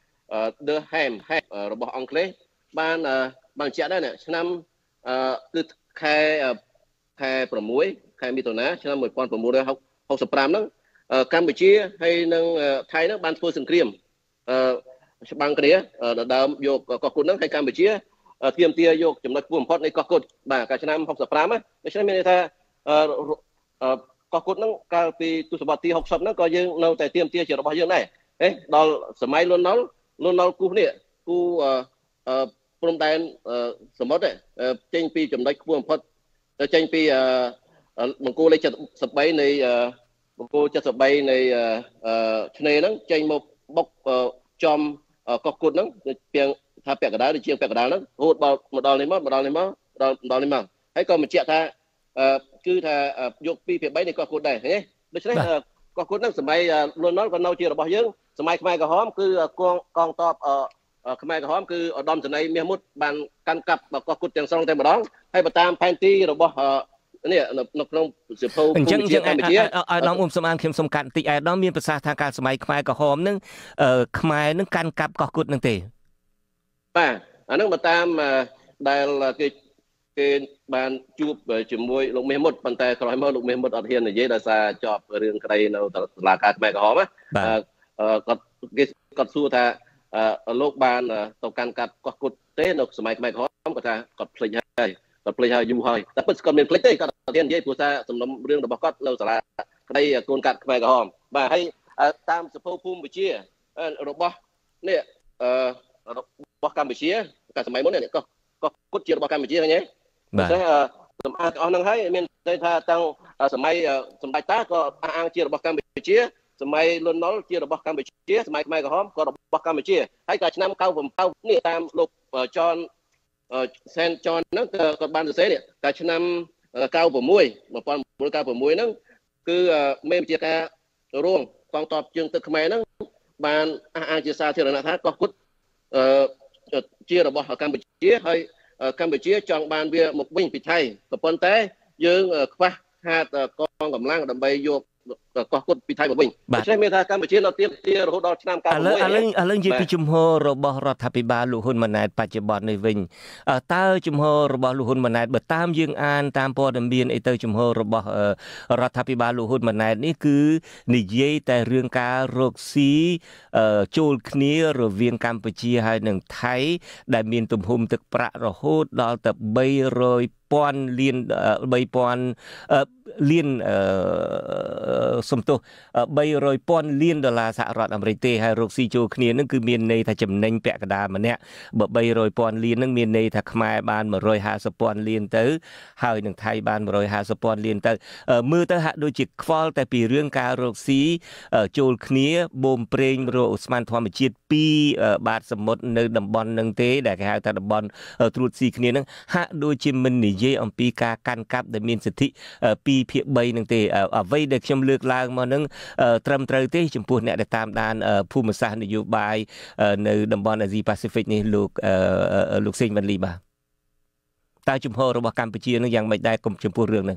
The Ham របស់អង់គ្លេសបានបានបញ្ជាក់ដែរឆ្នាំគឺខែខែ6ខែមិថុនាឆ្នាំmột nghìn chín trăm sáu mươi lămហ្នឹងកម្ពុជាហើយនិងថៃហ្នឹងបានធ្វើសង្គ្រាមច្បាំងគ្នាដើមយកកោះកុដហ្នឹងហើយកម្ពុជាទាមទារយកចំណុចខ្ពស់បំផុតនៃកោះកុដបាទកាលឆ្នាំหกสิบห้าណាដូច្នេះមានន័យថាកោះកុដហ្នឹងកាលពីទសវត្សរ៍ទីหกสิบហ្នឹងក៏យើងនៅតែទាមទារជារបស់យើងដែរហេដល់សម័យលន់ណុលលន់ណុលគូសនេះគូព្រំដែនសមុទ្រចេញពីចំណុចខ្ពស់បំផុតចេញពីបង្គោលលេខ七十三នៃបង្គោល七十三នៃឆ្នេរហ្នឹងចេញមកបុកចំកោះកុដហ្នឹងពីថាពាក់កណ្ដាលដូចជាពាក់កណ្ដាលហ្នឹងរហូតមកដល់នេះមកមកដល់នេះមកដល់ដល់នេះមកហើយក៏បញ្ជាក់ថាគឺថាយកtwoភាគ3នៃកោះកុដដែរឃើញទេដូច្នេះកោះកុដហ្នឹងសម័យលន់ណុលក៏នៅជារបស់យើងសម័យខ្មែរក្រហមគឺកងកងទ័ពខ្មែរក្រហមគឺឧត្តមសេនីយ៍មាសមុតបានកាន់កាប់កោះកុដទាំងស្រុងតែម្ដងហើយបើតាមផែនទីរបស់នេះនៅក្នុងសៀវភៅភូមិជាតិកម្ពុជាឲ្យដល់អ៊ុំសំអានខ្ញុំសុំកាត់បន្តិចឯដល់មានប្រសាសន៍ថាការសម័យខ្មែរក្រហមនឹងខ្មែរនឹងកាន់កាប់កោះកុដនឹងទេបាទអានឹងបើតាមដែលគេគេបានជួបជាមួយលោកមាសមុតប៉ុន្តែក្រោយមកលោកមាសមុតអត់ហ៊ាននិយាយដោយសារជាប់រឿងក្តីនៅតុលាការខ្មែរក្រហមណាគាត់គេគាត់សួរថាលោកបានទៅកាន់កាប់កោះកុដទេនៅសម័យខ្មែរក្រហមគាត់ថាគាត់ភ្លេចហើយគាត់ភ្លេចហើយយូរហើយតែពិតគាត់មានភ្លេចទេគាត់អត់ហ៊ាននិយាយព្រោះថាសំណុំរឿងរបស់គាត់នៅសាលាក្តីកូនកាត់ខ្មែរក្រហមបាទហើយតាមសភៅភូមិវិទ្យារបស់នេះរបស់កម្ពុជាកាលសម័យមុននេះកោះកោះកុដជារបស់កម្ពុជាឃើញទេបាទសម្អាតអស់ហ្នឹងហើយមានន័យថាតាំងសម័យសម្ដេចតាក៏អះអាងជារបស់កម្ពុជាសម័យលន់ណុលជារបស់កម្ពុជាសម័យខ្មែរក្រហមក៏របស់កម្ពុជាហើយកាលឆ្នាំ九十七នេះតាមលោកចនសេនចនហ្នឹងគាត់បានសរសេរនេះកាលឆ្នាំ九十六 một nghìn chín trăm九mươi sáuហ្នឹងគឺមេបញ្ជាការរួមកងទ័ពជើងទឹកខ្មែរហ្នឹងបានអះអាងជាសាធារណៈថាកោះកុដជារបស់កម្ពុជាហើយកម្ពុជាចង់បានវាមកវិញពីថៃក៏ប៉ុន្តែយើងខ្វះខាតកងកម្លាំងដើម្បីយកកោះគុតពីថៃមកវិញដូច្នេះមានថាកម្ពុជានៅទៀតទៀតរហូតដល់ឆ្នាំ 96ឥឡូវឥឡូវឥឡូវនិយាយពីជំហររបស់រដ្ឋាភិបាលលោកហ៊ុនម៉ាណែតបច្ចុប្បន្ននេះវិញតើជំហររបស់លោកហ៊ុនម៉ាណែតបើតាមយើងអានតាមព័ត៌មានអីទៅជំហររបស់រដ្ឋាភិបាលលោកហ៊ុនម៉ាណែតនេះគឺនិយាយតែរឿងការរកស៊ីចូលគ្នារវាងកម្ពុជាហើយនិងថៃដែលមានទំហំទឹកប្រាក់រហូតដល់ទៅ300ពាន់លាន3ពាន់លានសំទោស300ពាន់លានដុល្លារសហរដ្ឋអាមេរិកទេហើយរកស៊ីចូលគ្នានឹងគឺមានន័យថាចំណេញពាក់កណ្ដាលម្នាក់បើ300ពាន់លាននឹងមានន័យថាខ្មែរបាន150ពាន់លានទៅហើយនឹងថៃបាន150ពាន់លានទៅមើលទៅហាក់ដូចជាខ្វល់តែពីរឿងការរកស៊ីចូលគ្នាបូមប្រេងរកឧស្ម័នធម្មជាតិពីបាតសមុទ្រនៅតំបន់នឹងទេដែលគេហៅថាតំបន់ត្រួតស៊ីគ្នានឹងហាក់ដូចជាមិននិយាយអំពីការកាន់កាប់ដែលមានសិទ្ធិពីភាគ3នឹងទេអ្វីដែលខ្ញុំលើកឡើងមកនឹងត្រឹមត្រូវទេចំពោះអ្នកដែលតាមដានភូមិសាស្ត្រនយោបាយនៅតំបន់អាស៊ីប៉ាស៊ីហ្វិកនេះលោកលោកសេងវ៉ាន់លីបាទតើជំហររបស់កម្ពុជានឹងយ៉ាងម៉េចដែរគុំចំពោះរឿងនេះ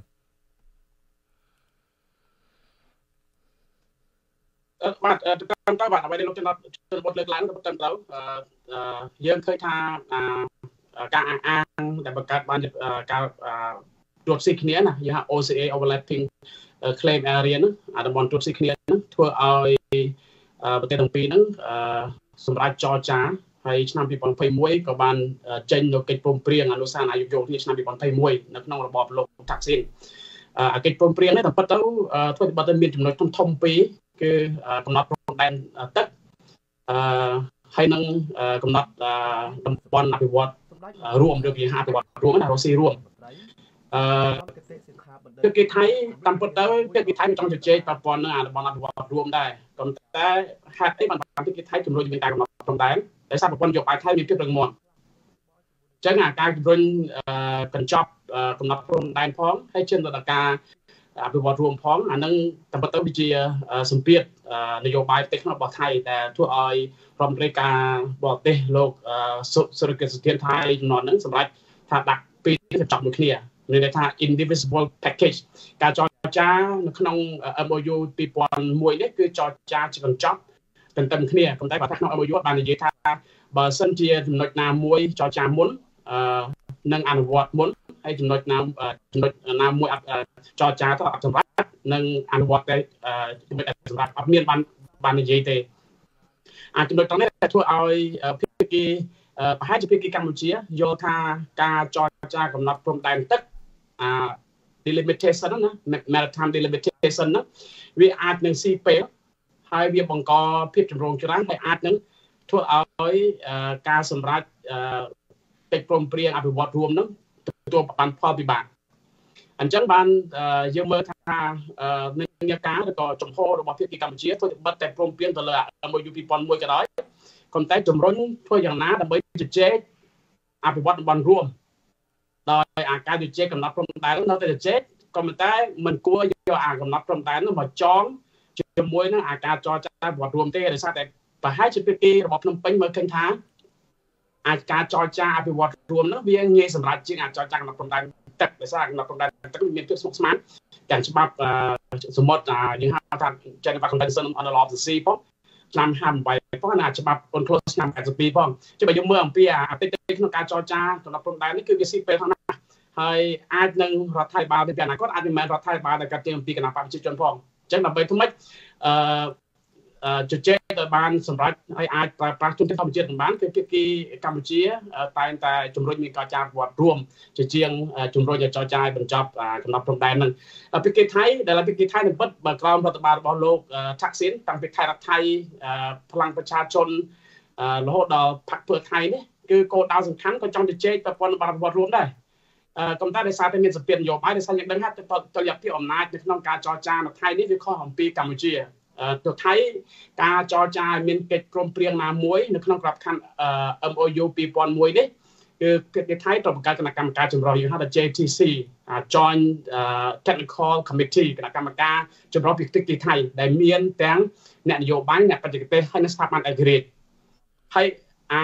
បាទតាមទៅបាទអ្វីដែលលោកចំណាត់ជនបទលើកឡើងទៅតាមទៅយើងឃើញថាការអាងអាងដែលបង្កើតបានការត្រួតស៊ីគ្នាណាយើងហៅ អូ ซี เอ overlapping claim area ហ្នឹងអាតំបន់ត្រួតស៊ីគ្នាហ្នឹងធ្វើឲ្យប្រទេសទាំងពីរហ្នឹងសម្រាប់ចរចាហើយឆ្នាំtwo thousand twenty-oneក៏បានចេញនូវកិច្ចព្រមព្រៀងអនុសាសន៍អាយុយោធាឆ្នាំtwo thousand twenty-oneនៅក្នុងរបបលោកថាក់ស៊ីនអាកិច្ចព្រមព្រៀងនេះតាមពិតទៅធ្វើឲ្យបាត់ទៅមានចំណុចធំធំពីរគឺកំណត់ព្រំដែនទឹកអឺហើយនឹងកំណត់តំបន់អភិវឌ្ឍរួមឬគេហៅអភិវឌ្ឍរួមណារកស៊ីរួមអឺគឺគេថៃតាមពិតទៅគឺគេថៃចង់ជជែកប្រព័ន្ធនឹងអាតំបន់អភិវឌ្ឍរួមដែរប៉ុន្តែហេតុអីបានបានគេថៃជំរុញមានការកំណត់ព្រំដែនដោយសារប្រព័ន្ធនយោបាយថៃមានភាពរឹងមាំអញ្ចឹងអាការជំរុញកញ្ចប់កំណត់ព្រំដែនផងហើយជិនទៅដល់ការអភិវឌ្ឍរួមផងអានឹងតាមពិតទៅវាជាសម្ពាធនយោបាយផ្ទៃក្នុងរបស់ថៃដែលធ្វើឲ្យរដ្ឋមន្ត្រីការបរទេសលោកសុរកិច្ចសុធានថៃចំនួនហ្នឹងសម្រាប់ថាដាក់ពីរកញ្ចប់មួយគ្នាមានន័យថា indivisible package ការចរចានៅក្នុង M O U two thousand one នេះគឺចរចាជាកញ្ចប់ទន្ទឹមគ្នាប៉ុន្តែបើថាក្នុង M O U បាននិយាយថាបើសិនជាចំណុចណាមួយចរចាមុននឹងអនុវត្តមុនហើយចំណុចណាចំណុចណាមួយចរចាទៅអត់សម្រាប់នឹងអនុវត្តតែចំណុចសម្រាប់អត់មានបានបាននិយាយទេអាចចំណុចត្រង់នេះធ្វើឲ្យភាគីប្រហែលជាភាគីកម្ពុជាយល់ថាការចរចាកំណត់ព្រំដែនទឹកអា delimitation ណា maritime delimitation ណាវាអាចនឹងស៊ីពេលហើយវាបង្កភាពចម្រូងច្រាសហើយអាចនឹងធ្វើឲ្យការសម្រេចកិច្ចព្រមព្រៀងអភិវឌ្ឍរួមនឹងទទួលបានផលពិបាកអញ្ចឹងបានយើងមើលថានិន្នាការឬក៏ចំហរបស់ភាគីកម្ពុជាធ្វើបិទតែព្រមព្រៀងទៅលើ M O U two thousand one ក៏ដោយប៉ុន្តែជំរុញធ្វើយ៉ាងណាដើម្បីជជែកអភិវឌ្ឍតំបន់រួមដោយអាការជជែកកំណត់ព្រំដែននៅតែជជែកក៏ប៉ុន្តែមិនគួរយកអាកំណត់ព្រំដែននោះមកចងជាមួយនឹងអាការចរចាអភិវឌ្ឍរួមទេដោយសារតែប្រហែលជាភាគីរបស់ភ្នំពេញមើលឃើញថាអាចការចរចាអភិវឌ្ឍរួមនោះវាងាយសម្រាប់ជាងអាចចរចាកំណត់ព្រំដែនទឹកដោយសារកំណត់ព្រំដែនទឹកមានភាពស្មុគស្មាញទាំងច្បាប់សមុទ្រយើងហៅថា Geneva Convention on the Law of the Sea ផងឆ្នាំห้าสิบแปดផងអាច្បាប់អន្តរជាតិឆ្នាំแปดสิบtwoផងជិះបើយើងមើលអំពីអាតិចតិចក្នុងការចរចាកំណត់ព្រំដែននេះគឺវាស៊ីពេលផងណាហើយអាចនឹងរដ្ឋាភិបាលទៅពីអនាគតអាចមិនមែនរដ្ឋាភិបាលដែលកាត់ទាញអំពីគណៈបព្វជិជនផងអញ្ចឹងដើម្បីធ្វើម៉េចអឺជជែកឲ្យបានសម្រាប់ឲ្យអាចប្រើប្រាស់ទុនធម្មជាតិបានគឺភាគីកម្ពុជាតែងតែជំរុញមានការចារវត្តរួមជាជាងជំរុញឲ្យចរចាឲ្យបញ្ចប់កំណត់ព្រំដែនហ្នឹងភាគីថៃដែលភាគីថៃនឹងពិតបើក្រោមរដ្ឋបាលរបស់លោកថាក់ស៊ីនតាំងពីខេត្តរដ្ឋថៃพลังប្រជាជនរហូតដល់ផាក់ធ្វើថៃនេះគឺគោលដៅសំខាន់ក៏ចង់ជជែកប្រព័ន្ធបរិបទរួមដែរកំតែដោយសារតែមានសម្ពាធនយោបាយដោយសារយើងដឹងថាតុល្យភាពអំណាចនៅក្នុងការចរចានៅថៃនេះវាខុសអំពីកម្ពុជាទៅថៃការចរចាមានកិច្ចព្រមព្រៀងណាមួយនៅក្នុងក្របខ័ណ្ឌ M O U two thousand one នេះគឺភាគីថៃត្រូវបង្កើតគណៈកម្មការចម្រុះយើងហៅថា J T C Joint Technical Committee គណៈកម្មការចម្រុះភាគីថៃដែលមានទាំងអ្នកនយោបាយអ្នកបច្ចេកទេសហើយនិងស្ថាប័នឯករាជ្យហើយអា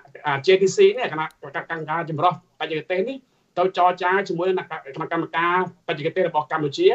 J T C នេះគណៈកម្មការចម្រុះបច្ចេកទេសនេះទៅចរចាជាមួយនឹងគណៈកម្មការបច្ចេកទេសរបស់កម្ពុជា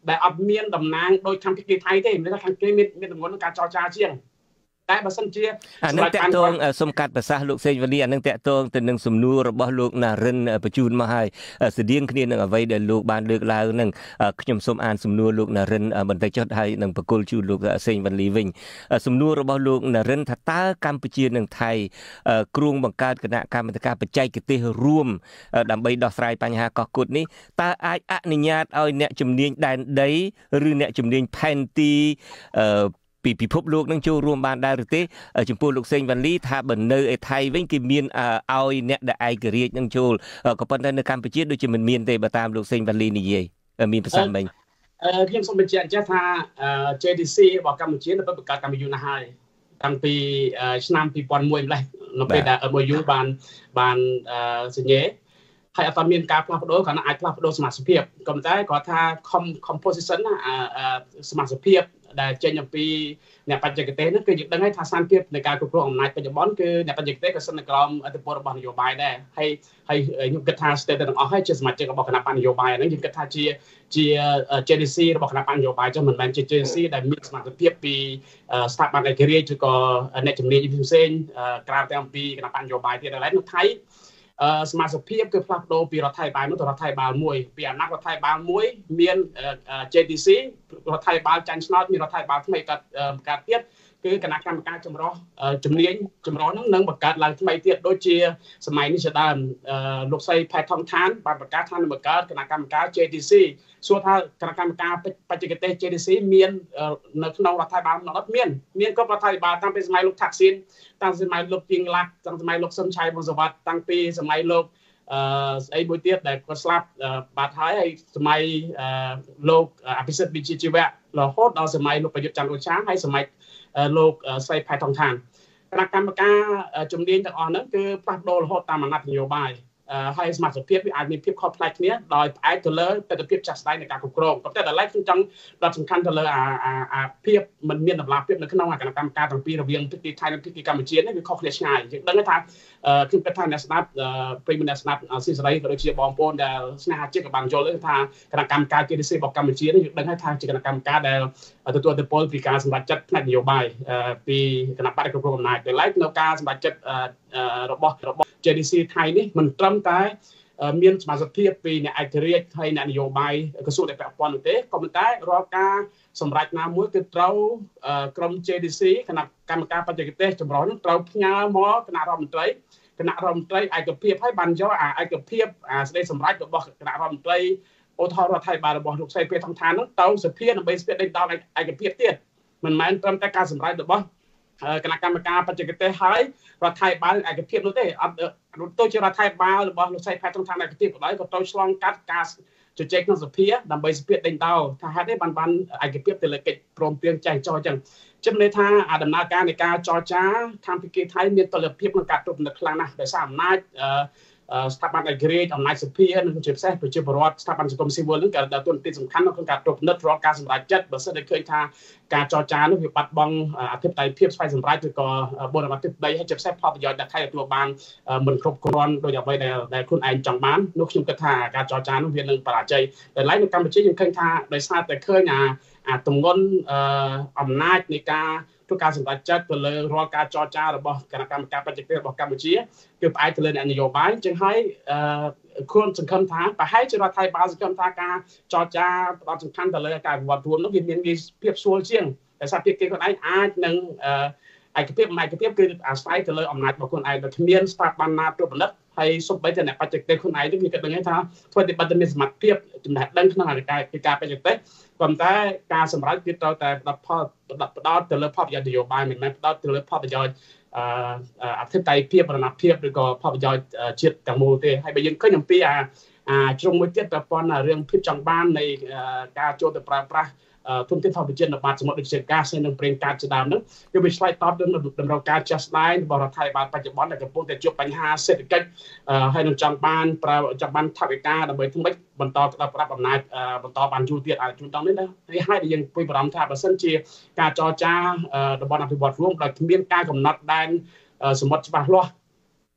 ដែលអត់មានតំណាងដោយខាងគេថៃទេមានថាខាងគេមានមានតំណងការចរចាជាងតែបើសិនជាអានឹងតកតងសុំកាត់ប្រសាសន៍លោកសេងវលីអានឹងតកតងទៅនឹងសំណួររបស់លោកណារិនបញ្ជូនមកហើយស្តៀងគ្នានឹងអ្វីដែលលោកបានលើកឡើងនឹងខ្ញុំសូមអានសំណួរលោកណារិនបន្តិចចុះហើយនឹងបកគលជូនលោកសេងវលីវិញសំណួររបស់លោកណារិនថាតើកម្ពុជានិងថៃគ្រោងបង្កើតគណៈកម្មាធិការបច្ចេកទេសរួមដើម្បីដោះស្រាយបញ្ហាកោះកុដនេះតើអាចអនុញ្ញាតឲ្យអ្នកជំនាញដែនដីឬអ្នកជំនាញផែនទីពីពិភពលោកនឹងចូលរួមបានដែរឬទេចំពោះលោកសេងវ៉ាន់លីថាបើនៅឯថៃវិញគេមានឲ្យអ្នកដែលឯករាជ្យនឹងចូលក៏ប៉ុន្តែនៅកម្ពុជាដូចជាមិនមានទេបើតាមលោកសេងវ៉ាន់លីនិយាយមានប្រសាសន៍មិញខ្ញុំសូមបញ្ជាក់ចេះថា J D C របស់កម្ពុជានៅពេលបង្កើតកម្មយុណាហើយតាំងពីឆ្នាំពីរពាន់មួយម្លេះនៅពេលដែល M O U បានបានសញ្ញេហើយអត់មានការផ្លាស់ប្ដូរគ្រាន់តែអាចផ្លាស់ប្ដូរសមាជិកភាពក៏ប៉ុន្តែគាត់ថា composition សមាជិកភាពដែលចេញអំពីអ្នកបច្ចេកទេសនោះគឺយើងដឹងហើយថាស្ថានភាពនៃការគ្រប់គ្រងអំណាចបច្ចុប្បន្នគឺអ្នកបច្ចេកទេសក៏ស្ថិតនៅក្រោមឥទ្ធិពលរបស់នយោបាយដែរហើយហើយខ្ញុំគិតថា state ទាំងអស់ហើយជាសមាជិករបស់គណៈបកនយោបាយហ្នឹងយើងគិតថាជាជា J D C របស់គណៈបកនយោបាយចឹងមិនមែនជា J D C ដែលមានសមត្ថភាពពីស្ថាប័នឯករាជ្យឬក៏អ្នកជំនាញផ្សេងៗក្រៅតែអំពីគណៈបកនយោបាយទៀតហើយនៅថៃសមាជិកភាពគឺផ្លាស់ប្ដូរពីរដ្ឋាភិបាលមួយទៅរដ្ឋាភិបាលមួយពីអាណត្តិរដ្ឋាភិបាលមួយមាន J D C រដ្ឋាភិបាលចាញ់ឆ្នោតមានរដ្ឋាភិបាលថ្មីកើតកើតទៀតគឺគណៈកម្មការចម្រុះជំនាញចម្រុះហ្នឹងនឹងបង្កើតឡើងថ្មីទៀតដូចជាសម័យនេះជាដើមលោកស្រីផែថងឋានបានប្រកាសថានឹងបង្កើតគណៈកម្មការ J D C សួរថាគណៈកម្មការបច្ចេកទេស J D C មាននៅក្នុងរដ្ឋាភិបាលនោះអត់មានមានគ្រប់រដ្ឋាភិបាលតាំងពីសម័យលោកថាក់ស៊ីនតាំងពីសម័យលោកជាងឡាក់តាំងពីសម័យលោកស៊ុនឆៃប៊ុនសវត្តតាំងពីសម័យលោកអឺស្អីមួយទៀតដែលគាត់ស្លាប់បាត់ហើយហើយសម័យលោកអភិសិទ្ធវិជ្ជាជីវៈរហូតដល់សម័យលោកប្រយុទ្ធច័ន្ទអូចាហើយសម័យលោកស្រីផែថងឋានគណៈកម្មការជំនាញទាំងអស់ហ្នឹងគឺផ្លាស់ប្ដូររហូតតាមអាណត្តិនយោបាយហើយសមាជិកភាពវាអាចមានភាពខុសប្លែកគ្នាដោយផ្អែកទៅលើទស្សនវិជ្ជាចាស់ស្ដែងនៃការគ្រប់គ្រងប៉ុន្តែដល់ឡែកខ្ញុំចង់ដាក់សំខាន់ទៅលើអាអាភាពមិនមានតម្លាភាពនៅក្នុងគណៈកម្មការទាំងពីររវាងភាគីថៃនិងភាគីកម្ពុជានេះវាខុសគ្នាឆ្ងាយយើងដឹងថាខ្ញុំគិតថាអ្នកស្ដាប់ប្រិយមិត្តអ្នកស្ដាប់ស៊ីសេរីក៏ដូចជាបងប្អូនដែលស្នេហាជាតិក៏បានយល់ថាគណៈកម្មការ J D C របស់កម្ពុជានេះយើងដឹងថាជាគណៈកម្មការដែលទទួលឥទ្ធិពលពីការសម្រេចចិត្តផ្នែកនយោបាយពីគណៈបកគ្រប់គ្រងអំណាចដល់ឡែកនៅការសម្រេចចិត្តរបស់របស់ J D C ថៃនេះមិនត្រឹមតែមានសមាជិកភាពពីអ្នកឯករាជ្យហើយអ្នកនយោបាយក្រសួងដែលពាក់ព័ន្ធនោះទេក៏ប៉ុន្តែរាល់ការសម្រេចណាមួយគឺត្រូវក្រុម J D C គណៈកម្មការបច្ចេកទេសចម្រុះនោះត្រូវផ្ញើមកគណៈរដ្ឋមន្ត្រីគណៈរដ្ឋមន្ត្រីឯកភាពហើយបានយកអាឯកភាពអាសេចក្តីសម្រេចរបស់គណៈរដ្ឋមន្ត្រីឧទាហរណ៍រដ្ឋាភិបាលរបស់លោកស្រីពេថងឋាននោះទៅសភាដើម្បីស្ពាក់ដេញដោលឯកភាពទៀតមិនមែនត្រឹមតែការសម្រេចរបស់គណៈកម្មការបច្ចេកទេសហើយរដ្ឋាភិបាលឯកភាពនោះទេអត់ទៅជារដ្ឋាភិបាលរបស់លោកស្រីផែថងឋានឯកភាពក៏ដោយក៏ទៅឆ្លងកាត់ការជជែកក្នុងសភាដើម្បីស្ពាក់ដេញដោលថាហេតុអីបានបានឯកភាពទៅលើកិច្ចព្រមព្រៀងចែកចោលអញ្ចឹងជំនឿថាអាដំណើរការនៃការចរចាខាងភាគីថៃមានតុល្យភាពក្នុងការត្រួតពិនិត្យខ្លាំងណាស់ដោយសារអំណាចស្ថាប័នឯករាជ្យអំណាចសភានិងជាពិសេសប្រជាពលរដ្ឋស្ថាប័នសង្គមស៊ីវិលនឹងក៏ដើរតួនាទីសំខាន់ក្នុងការត្រួតពិនិត្យរាល់ការសម្រេចចិត្តបើសិនតែឃើញថាការចរចានោះវាបាត់បង់អធិបតេយ្យភាពស្វ័យសម្រេចឬក៏បូរណភាពដីហើយជាពិសេសផលប្រយោជន៍ដែលថៃទទួលបានមិនគ្រប់គ្រាន់ដោយអ្វីដែលដែលខ្លួនឯងចង់បាននោះខ្ញុំគិតថាការចរចានោះវានឹងបរាជ័យតែឡើយនៅកម្ពុជាយើងឃើញថាដោយសារតែឃើញអាអាទម្ងន់អំណាចនៃការធ្វើការសម្រេចចិត្តទៅលើរាល់ការចរចារបស់គណៈកម្មការបច្ចេកទេសរបស់កម្ពុជាគឺផ្អែកទៅលើអ្នកនយោបាយអញ្ចឹងហើយខ្លួនសង្ឃឹមថាប្រហែលជារដ្ឋាភិបាលសង្ឃឹមថាការចរចាផ្ដោតសំខាន់ទៅលើការវិវត្តរួមនោះវាមានភាពស្រួលជាងតែសារភាគីខ្លួនឯងអាចនឹងឯកភាពឯកភាពគឺអាស្រ័យទៅលើអំណាចរបស់ខ្លួនឯងដែលគ្មានស្ថាប័នណាត្រួតពិនិត្យហើយសូម្បីតែអ្នកបច្ចេកទេសខ្លួនឯងនេះគេគិតដឹងថាធ្វើទីបត្តិមានសមត្ថភាពចំណេះដឹងក្នុងអាការពីការបច្ចេកទេសប៉ុន្តែការសម្រេចគឺត្រូវតែផ្ដោតផលផ្ដោតទៅលើផលប្រយោជន៍នយោបាយមិនមែនផ្ដោតទៅលើផលប្រយោជន៍អធិបតេយ្យភាពបរណភាពឬក៏ផលប្រយោជន៍ជាតិទាំងមូលទេហើយបើយើងឃើញអំពីអាជ្រុងមួយទៀតប្រព័ន្ធរឿងភាពចង់បាននៃការចូលទៅប្រើប្រាស់ធនធានធម្មជាតិនៅបាតសមុទ្រដូចជាហ្គាសនិងប្រេងកាតជាដើមហ្នឹងគឺវាឆ្លើយតបទៅនឹងតម្រូវការចាស់ស្ដែងរបស់រដ្ឋាភិបាលបច្ចុប្បន្នដែលកំពុងតែជួបបញ្ហាសេដ្ឋកិច្ចហើយនឹងចង់បានប្រើចង់បានថវិកាដើម្បីធ្វើម៉េចបន្តក្តាប់ក្តាប់អំណាចបន្តបានយូរទៀតអាចជួនដល់នេះណានេះហើយដែលយើងព្រួយបារម្ភថាបើសិនជាការចរចារបស់អភិវឌ្ឍរួមដោយគ្មានការកំណត់ដែនសមុទ្រច្បាស់លាស់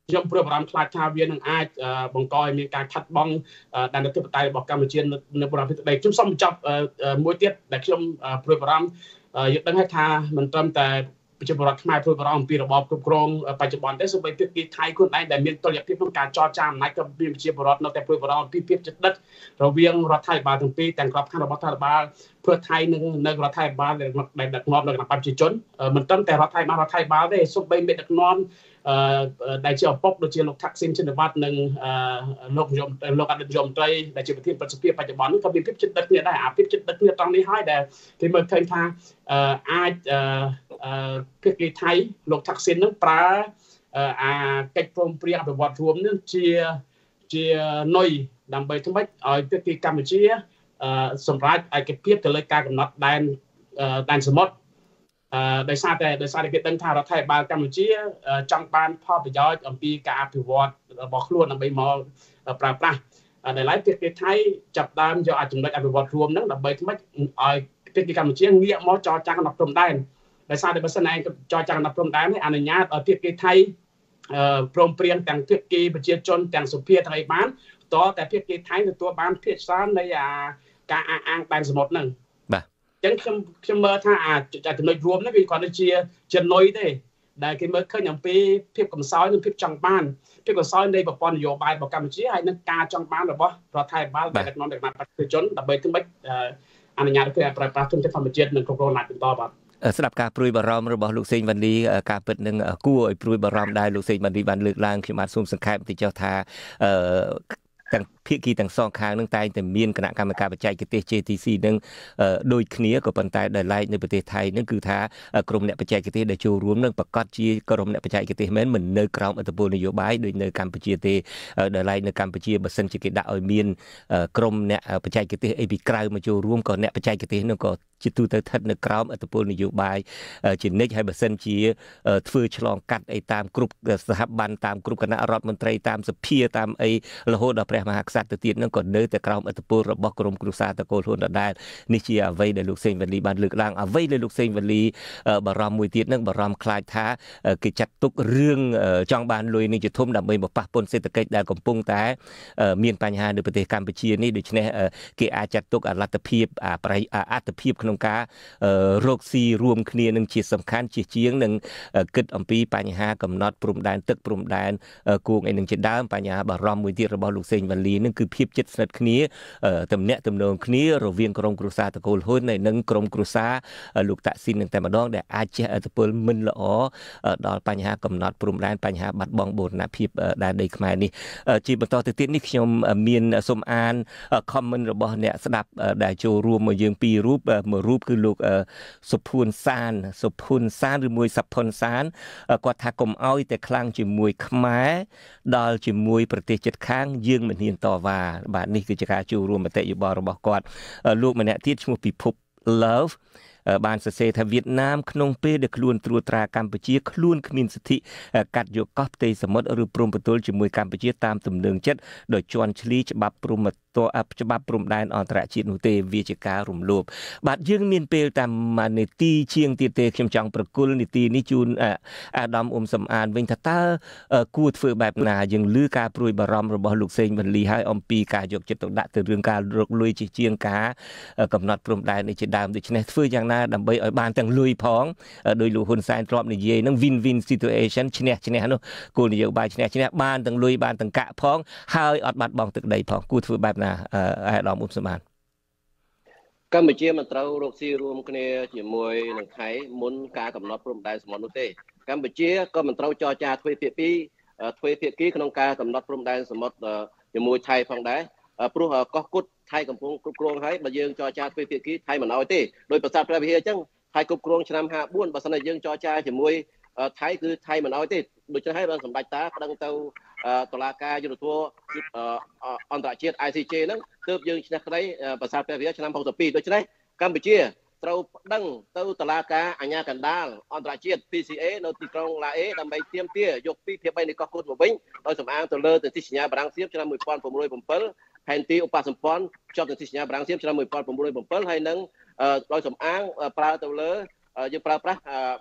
ខ្ញុំព្រួយបារម្ភខ្លាចថាវានឹងអាចបង្កឲ្យមានការខាត់បងដែនអធិបតេយ្យរបស់កម្ពុជានៅប្រទេសដីខ្ញុំសូមបញ្ចប់មួយទៀតដែលខ្ញុំព្រួយបារម្ភយើងដឹងថាមិនត្រឹមតែប្រជាពលរដ្ឋខ្មែរព្រួយបារម្ភអំពីរបបគ្រប់គ្រងបច្ចុប្បន្នទេសូម្បីភាគីថៃខ្លួនឯងដែលមានតុល្យភាពក្នុងការចរចាអំណាចក៏មានប្រជាពលរដ្ឋនៅតែព្រួយបារម្ភអំពីភាពជិតដិតរវាងរដ្ឋាភិបាលទាំងពីរទាំងក្របខ័ណ្ឌរបស់រដ្ឋាភិបាលเพื่อไทยនិងនៅរដ្ឋាភិបាលដែលដឹកនាំនៅគណៈបព្វជិជនមិនត្រឹមតែរដ្ឋាភិបាលរដ្ឋាភិបាលទេសូម្បីមេដឹកនាំអឺដែលជាឪពុកដូចជាលោកថាក់ស៊ីនชินวัตรនិងលោកនាយកលោកអតីតនាយករដ្ឋមន្ត្រីដែលជាប្រធានប្រសិទ្ធភាពបច្ចុប្បន្ននេះក៏មានភាពជិតដិតគ្នាដែរអាភាពជិតដិតគ្នាត្រង់នេះហើយដែលគេមើលឃើញថាអាចភាគីថៃលោកថាក់ស៊ីននឹងប្រើអាកិច្ចព្រមព្រៀងអភិវឌ្ឍរួមនឹងជាជានុយដើម្បីធ្វើម៉េចឲ្យភាគីកម្ពុជាសម្រាប់ឯកភាពទៅលើការកំណត់ដែនដែនសមុទ្រដោយសារតែដោយសារតែគេដឹងថារដ្ឋាភិបាលកម្ពុជាចង់បានផលប្រយោជន៍អំពីការអភិវឌ្ឍរបស់ខ្លួនដើម្បីមកប្រើប្រាស់ដែលឡែកភាគីថៃចាប់ដើមយកអាចចំណុចអភិវឌ្ឍរួមហ្នឹងដើម្បីធ្វើម៉េចឲ្យភាគីកម្ពុជាងាកមកចរចាកំណត់ព្រំដែនដោយសារតែបើសិនឯងចរចាកំណត់ព្រំដែននេះអនុញ្ញាតឲ្យភាគីថៃព្រមព្រៀងទាំងភាគីប្រជាជនទាំងសុភាទាំងអីបានតតែភាគីថៃទទួលបានភាគច្រើននៃអាការអាអាងដែនសមុទ្រហ្នឹងបាទអញ្ចឹងខ្ញុំខ្ញុំមើលថាអាចចំណុចរួមហ្នឹងវាគ្រាន់តែជាចំណុយទេដែលគេមើលឃើញអំពីភាពកំសោយនិងភាពចង់បានភាពកំសោយនៃប្រព័ន្ធនយោបាយរបស់កម្ពុជាហើយនឹងការចង់បានរបស់រដ្ឋាភិបាលដែលដឹកនាំដោយគណៈបព្វជិជនដើម្បីធ្វើម៉េចអនុញ្ញាតឲ្យប្រើប្រាស់ធនធានធម្មជាតិនិងគ្រប់គ្រងឡើងបន្តបាទស្ដាប់ការព្រួយបារម្ភរបស់លោកសេងវណ្ណីការពិតនឹងគួរឲ្យព្រួយបារម្ភដែរលោកសេងវណ្ណីបានលើកឡើងខ្ញុំបាទសូមសង្ខេបបន្តិចចុះថាអឺទាំងភាគីទាំងសងខាងនឹងតែងតែមានគណៈកម្មការបច្ចេកទេស J T C នឹងដូចគ្នាក៏ប៉ុន្តែដែលឡែកនៅប្រទេសថៃនឹងគឺថាក្រុមអ្នកបច្ចេកទេសដែលចូលរួមនឹងប្រកាសជាក្រុមអ្នកបច្ចេកទេសមែនមិននៅក្រោមឥទ្ធិពលនយោបាយដូចនៅកម្ពុជាទេដែលឡែកនៅកម្ពុជាបើសិនជាគេដាក់ឲ្យមានក្រុមអ្នកបច្ចេកទេសអីពីក្រៅមកចូលរួមក៏អ្នកបច្ចេកទេសនឹងក៏ជាទូទៅស្ថិតនៅក្រោមឥទ្ធិពលនយោបាយជានិច្ចហើយបើសិនជាធ្វើឆ្លងកាត់អីតាមគ្រប់ស្ថាប័នតាមគ្រប់គណៈរដ្ឋមន្ត្រីតាមសភាតាមអីរហូតដល់ព្រះមហាក្សត្រទៅទៀតនឹងក៏នៅតែក្រោមឥទ្ធិពលរបស់ក្រុមគ្រួសារតកូលហ៊ុនដដែលនេះជាអ្វីដែលលោកសេងវណ្ណីបានលើកឡើងអ្វីដែលលោកសេងវណ្ណីបារម្ភមួយទៀតនឹងបារម្ភខ្លាចថាគេចាត់ទុករឿងចង់បានលុយនេះជាធំដើម្បីមកប៉ះពាល់សេដ្ឋកិច្ចដែលកំពុងតែមានបញ្ហានៅប្រទេសកម្ពុជានេះដូច្នេះគេអាចចាត់ទុកអលទ្ធភាពអត្ថភាពក្នុងការរកស៊ីរួមគ្នានឹងជាសំខាន់ជាជាងនឹងគិតអំពីបញ្ហាកំណត់ព្រំដែនទឹកព្រំដែនគួងអីនឹងជាដើមបញ្ហាបារម្ភមួយទៀតរបស់លោកសេងវណ្ណីនឹងគឺភាពជិតស្និទ្ធគ្នាទំនាក់ទំនងគ្នារវាងក្រុមគ្រួសារតកូលហ៊ុននិងក្រុមគ្រួសារលោកតាក់ស៊ីននឹងតែម្ដងដែលអាចជះឥទ្ធិពលមិនល្អដល់បញ្ហាកំណត់ព្រំដែនបញ្ហាបាត់បង់បូរណភាពដែនដីខ្មែរនេះជាបន្តទៅទៀតនេះខ្ញុំមានសូមអាន comment របស់អ្នកស្ដាប់ដែលចូលរួមមកយើងពីររូបមួយរូបគឺលោកសុភួនសានសុភួនសានឬមួយសុភុនសានគាត់ថាកុំអោយតែខ្លាំងជាមួយខ្មែរដល់ជាមួយប្រទេសជិតខាងយើងមិនហ៊ានតវ៉ាបាទនេះគឺជាការចូលរួមមតិយោបល់របស់គាត់លោកម្នាក់ទៀតឈ្មោះពិភព Love បានសរសេរថាវៀតណាមក្នុងពេលដែលខ្លួនត្រួតត្រាកម្ពុជាខ្លួនគ្មានសិទ្ធិកាត់យកកោះផ្ទៃសមុទ្រឬព្រំប្រទល់ជាមួយកម្ពុជាតាមទំនឹងចិត្តដោយជន់ឈ្លីច្បាប់ព្រំតច្បាប់ព្រំដែនអន្តរជាតិនោះទេវាជាការរំលោភបាទយើងមានពេលតាមនាទីជាងទៀតទេខ្ញុំចង់ប្រគល់នាទីនេះជូនអាដាមអ៊ុំសំអានវិញថាតើគួរធ្វើបែបណាយើងឮការព្រួយបារម្ភរបស់លោកសេងវណ្ណីហើយអំពីការយកចិត្តទុកដាក់ទៅរឿងការរកលុយជាជាងការកំណត់ព្រំដែននេះជាដើមដូច្នេះធ្វើយ៉ាងណាដើម្បីឲ្យបានទាំងលុយផងដោយលោកហ៊ុនសែនធ្លាប់និយាយនឹង win win situation ឈ្នះឈ្នះនោះគោលនយោបាយឈ្នះឈ្នះបានទាំងលុយបានទាំងកាក់ផងហើយអត់បាត់បង់ទឹកដីផងគួរធ្វើបែបណាអាដាមអ៊ុំសំអានកម្ពុជាមិនត្រូវរកស៊ីរួមគ្នាជាមួយនឹងថៃមុនការកំណត់ព្រំដែនសមុទ្រនោះទេកម្ពុជាក៏មិនត្រូវចរចាទ្វេភាគីទ្វេភាគីក្នុងការកំណត់ព្រំដែនសមុទ្រជាមួយថៃផងដែរព្រោះកោះគុតថៃកំពុងគ្រប់គ្រងហើយបើយើងចរចាទ្វេភាគីថៃមិនអោយទេដោយប្រសាទព្រះវិហារអញ្ចឹងថៃគ្រប់គ្រងឆ្នាំห้าបួនបើសិនតែយើងចរចាជាមួយថៃគឺថៃមិនអោយទេដូច្នេះហើយបានសម្ដេចតាប្តឹងទៅតុលាការយុត្តិធម៌អន្តរជាតិ I C J ហ្នឹងទើបយើងឈ្នះក្តីប្រសាទព្រះវិហារឆ្នាំหกสิบสองដូច្នេះកម្ពុជាត្រូវប្តឹងទៅតុលាការអាជ្ញាកណ្ដាលអន្តរជាតិ P C A នៅទីក្រុងឡាអេដើម្បីទាមទារយកពីភាគបីនៃកោះកុដមកវិញដោយសំអាងទៅលើទិសញ្ញាបារាំងសៀមឆ្នាំnineteen oh sevenផែនទីឧបសម្ព័ន្ធជាប់ទិសញ្ញាបារាំងសៀមឆ្នាំnineteen oh sevenហើយនឹងដោយសំអាងប្រើទៅលើយើងប្រើប្រាស់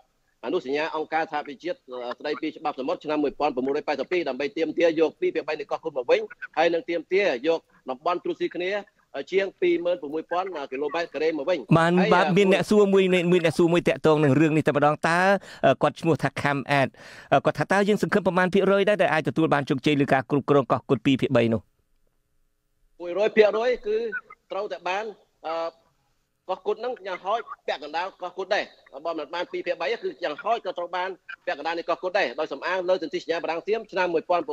អនុសញ្ញាអង្គការសហប្រជាជាតិស្តីពីច្បាប់សមុទ្រឆ្នាំmột nghìn chín trăm tám mươi haiដើម្បីទាមទារយកពីរភាគបីនៃកោះកុដមកវិញហើយនឹងទាមទារយកតំបន់ទ្រូស៊ីគ្នាជាងពីរម៉ឺនប្រាំមួយពាន់គីឡូម៉ែត្រការ៉េមកវិញបានបាទមានអ្នកសួរមួយមួយអ្នកសួរមួយតាក់ទងនឹងរឿងនេះតែម្ដងតើគាត់ឈ្មោះថា Cam Ad គាត់ថាតើយើងសង្ឃឹមប្រមាណភាគរយដែរដែលអាចទទួលបានជោគជ័យលើការគ្រប់គ្រងកោះកុដពីរភាគបីនោះមួយរយភាគរយគឺត្រូវតែបានកោះកុដហ្នឹងយ៉ាងហោចពាក់កណ្ដាលកោះកុដដែរបើមិនបានពីរភាគបីគឺយ៉ាងហោចក៏ត្រូវបានពាក់កណ្ដាលនៃកោះកុដដែរដោយសំអាងលើសន្ធិសញ្ញាបារាំងសៀមឆ្នាំmột nghìn chín trăm